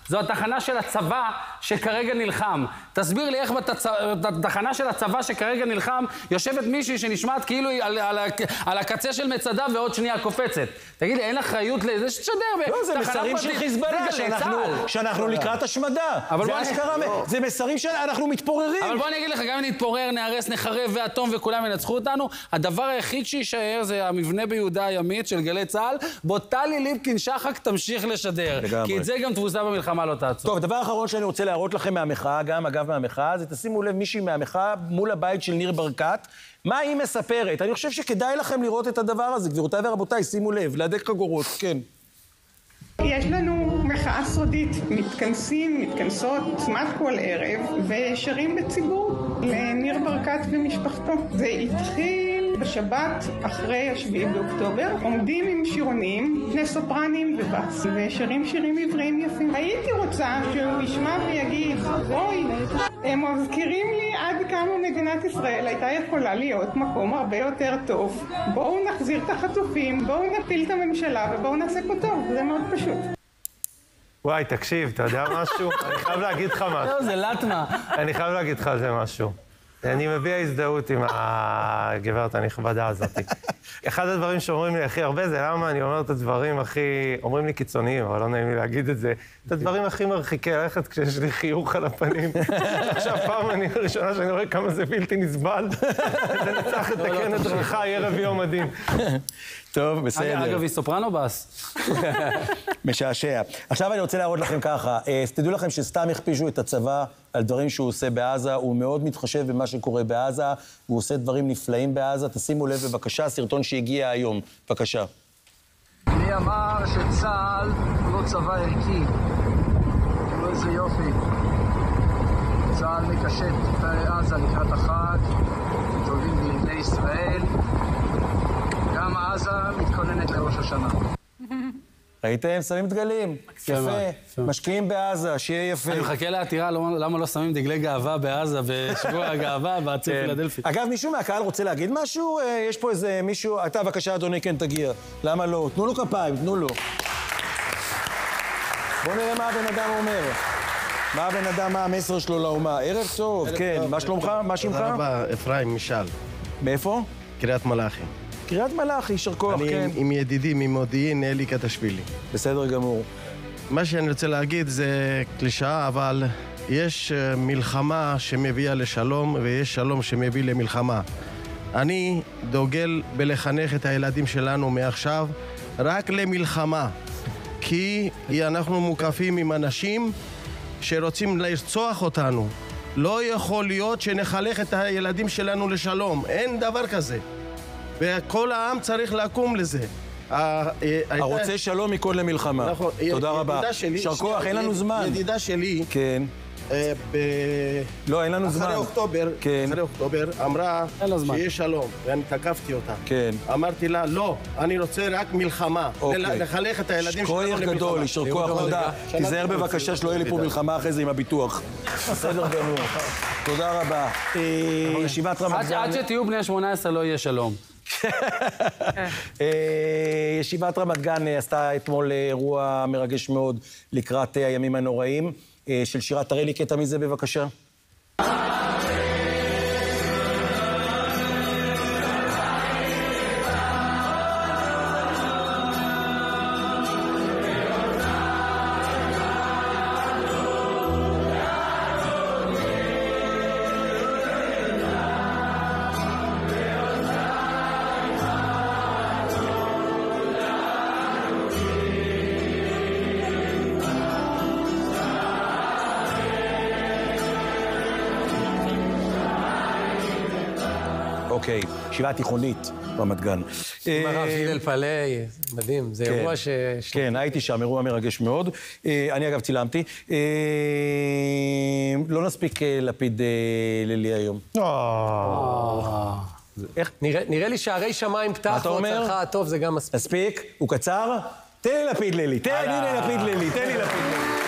זו התחנה של הצבא שכרגע נלחם. תסביר לי איך בתחנה של הצבא שכרגע נלחם יושבת מישהי שנשמעת כאילו היא על, על, על הקצה של מצדה ועוד שנייה קופצת. תגיד לי, אין אחריות לזה שתשדר לא, זה מסרים של חיזבאללה, שאנחנו לקראת השמדה. זה אשכרה, זה מסרים שאנחנו מתפוררים. אבל בוא אני אגיד לך, גם אם נתפורר, נהרס, נחרב ואטום וכולם ינצחו אותנו, הדבר היחיד שישאר זה המבנה ביהודה הימית של גלי צה"ל, בו טלי ליפקין שחק תמשיך לשדר. כי את זה גם תבוסה במלחמה לא תעצור. טוב, דבר אחרון שאני רוצה להראות לכם מהמחאה, גם אגב מהמחאה, זה תשימו לב מישהי מהמחאה מול הבית של ניר ברקת, מה היא מספרת? אני חושב שכדאי לכם לראות את הדבר הזה, גבירותיי ורבותיי, שימו לב, להדק חגורות, כן. יש לנו מחאה סודית, מתכנסים, מתכנסות כמעט כל ערב ושרים בציבור לניר ברקת ומשפחתו. זה התחיל בשבת אחרי השביעי באוקטובר, עומדים עם שירונים, שני סופרנים ובאס, ושרים שירים עבריים יפים. הייתי רוצה שהוא ישמע ויגיד, אוי, הם מזכירים לי עד כמה מדינת ישראל הייתה יכולה להיות מקום הרבה יותר טוב. בואו נחזיר את החטופים, בואו נפיל את הממשלה ובואו נעשה פה טוב, זה מאוד פשוט. וואי, תקשיב, אתה יודע משהו? אני חייב להגיד לך משהו. לא, זה לטמה. אני חייב להגיד לך על זה משהו. אני מביע הזדהות עם הגברת הנכבדה הזאת. אחד הדברים שאומרים לי הכי הרבה זה למה אני אומר את הדברים הכי... אומרים לי קיצוניים, אבל לא נעים לי להגיד את זה. את הדברים הכי מרחיקי לכת כשיש לי חיוך על הפנים. עכשיו פעם אני הראשונה שאני רואה כמה זה בלתי נסבל. זה נצטרך לתקן את דרכה ערב יום הדין. טוב, בסדר. אגב, היא סופרנו בס. משעשע. עכשיו אני רוצה להראות לכם ככה. תדעו לכם שסתם הכפישו את הצבא על דברים שהוא עושה בעזה. הוא מאוד מתחשב במה שקורה בעזה. הוא עושה דברים נפלאים בעזה. תשימו לב בבקשה, סרטון שהגיע היום. בבקשה. מי אמר שצה"ל הוא לא צבא ערכי? לא איזה יופי. צה"ל מקשט את עזה לקראת החג. טובים בילדי ישראל. גם עזה מתכוננת לראש השנה. ראיתם? שמים דגלים. יפה. משקיעים בעזה, שיהיה יפה. אני מחכה לעתירה, למה לא שמים דגלי גאווה בעזה בשבוע הגאווה בעציר פילדלפי. אגב, מישהו מהקהל רוצה להגיד משהו? יש פה איזה מישהו... אתה, בבקשה, אדוני, כן, תגיע. למה לא? תנו לו כפיים, תנו לו. בואו נראה מה הבן אדם אומר. מה הבן אדם, מה המסר שלו לאומה. ערב טוב, כן. מה שלומך? מה שמך? תודה רבה, אפרים משל. מאיפה? קריית מלאכי. קריית מלאכי, יישר כוח, כן. אני עם ידידי ממודיעין, אלי קטשווילי. בסדר גמור. מה שאני רוצה להגיד זה קלישאה, אבל יש מלחמה שמביאה לשלום, ויש שלום שמביא למלחמה. אני דוגל בלחנך את הילדים שלנו מעכשיו רק למלחמה. כי אנחנו מוקפים עם אנשים שרוצים לרצוח אותנו. לא יכול להיות שנחלך את הילדים שלנו לשלום. אין דבר כזה. וכל העם צריך לקום לזה. הרוצה שלום מכל למלחמה. תודה רבה. יישר כוח, אין לנו זמן. ידידה שלי, כן. לא, אין לנו זמן. אחרי אוקטובר, אחרי אוקטובר, אמרה שיש שלום, ואני תקפתי אותה. כן. אמרתי לה, לא, אני רוצה רק מלחמה. לחלך את הילדים שלנו למלחמה. שכוח גדול, יישר כוח, תודה. תיזהר בבקשה שלא יהיה לי פה מלחמה אחרי זה עם הביטוח. בסדר גמור. תודה רבה. ישיבת רמת גן... עד שתהיו בני שמונה עשרה לא יהיה שלום. ישיבת רמת גן עשתה אתמול אירוע מרגש מאוד לקראת הימים הנוראים. של שירת, תראה לי קטע מזה בבקשה. אוקיי, ישיבה תיכונית רמת גן. עם הרב הלל פלא, מדהים, זה אירוע ש... כן, הייתי שם, אירוע מרגש מאוד. אני אגב צילמתי. לא נספיק לפיד לילי היום. נראה לי שערי שמיים פתח, והוצלחה הטוב, זה גם מספיק. מספיק? הוא קצר? תן לי לפיד לילי, תן לי לפיד לילי, תן לי לפיד לילי.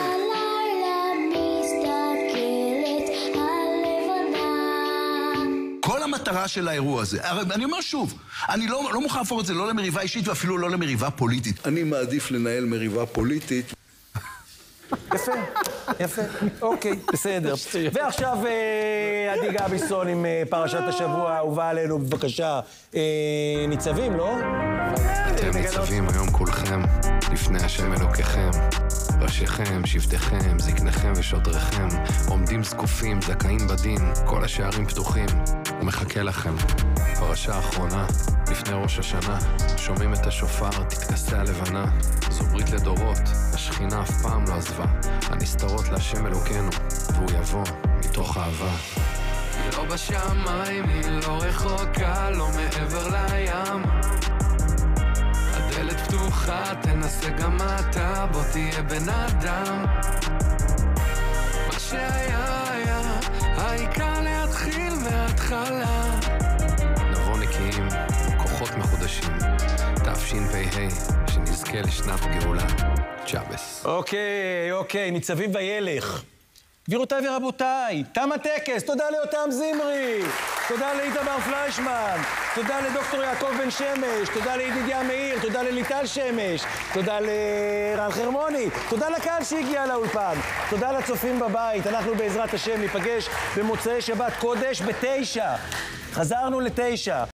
כל המטרה של האירוע הזה, אני אומר שוב, אני לא, לא מוכן להפוך את זה לא למריבה אישית ואפילו לא למריבה פוליטית. אני מעדיף לנהל מריבה פוליטית. יפה. יפה, יפה. אוקיי, בסדר. ועכשיו עדי גביסון עם פרשת השבוע האהובה עלינו, בבקשה. ניצבים, לא? אתם ניצבים היום כולכם, לפני השם אלוקיכם. ראשיכם, שבטיכם, זקניכם ושוטריכם, עומדים זקופים, זכאים בדין, כל השערים פתוחים, ומחכה לכם. פרשה האחרונה, לפני ראש השנה, שומעים את השופר, תתכסה הלבנה, זו ברית לדורות, השכינה אף פעם לא עזבה, הנסתרות להשם אלוקינו, והוא יבוא מתוך אהבה. היא לא בשמיים, היא לא רחוקה, לא מעבר לים. הדלת פתוחה, תנסה גם אתה, בוא תהיה בן אדם. מה שהיה היה, העיקר להתחיל מההתחלה. נבוא נקיים, כוחות מחודשים, תשפ"ה, שנזכה לשנת גאולה. צ'אבס. אוקיי, אוקיי, ניצבים וילך. גבירותיי ורבותיי, תם הטקס, תודה ליותם זמרי, תודה לאיתמר פליישמן, תודה לדוקטור יעקב בן שמש, תודה לידידיה מאיר, תודה לליטל שמש, תודה לרן חרמוני, תודה לקהל שהגיע לאולפן, תודה לצופים בבית, אנחנו בעזרת השם ניפגש במוצאי שבת קודש בתשע, חזרנו לתשע.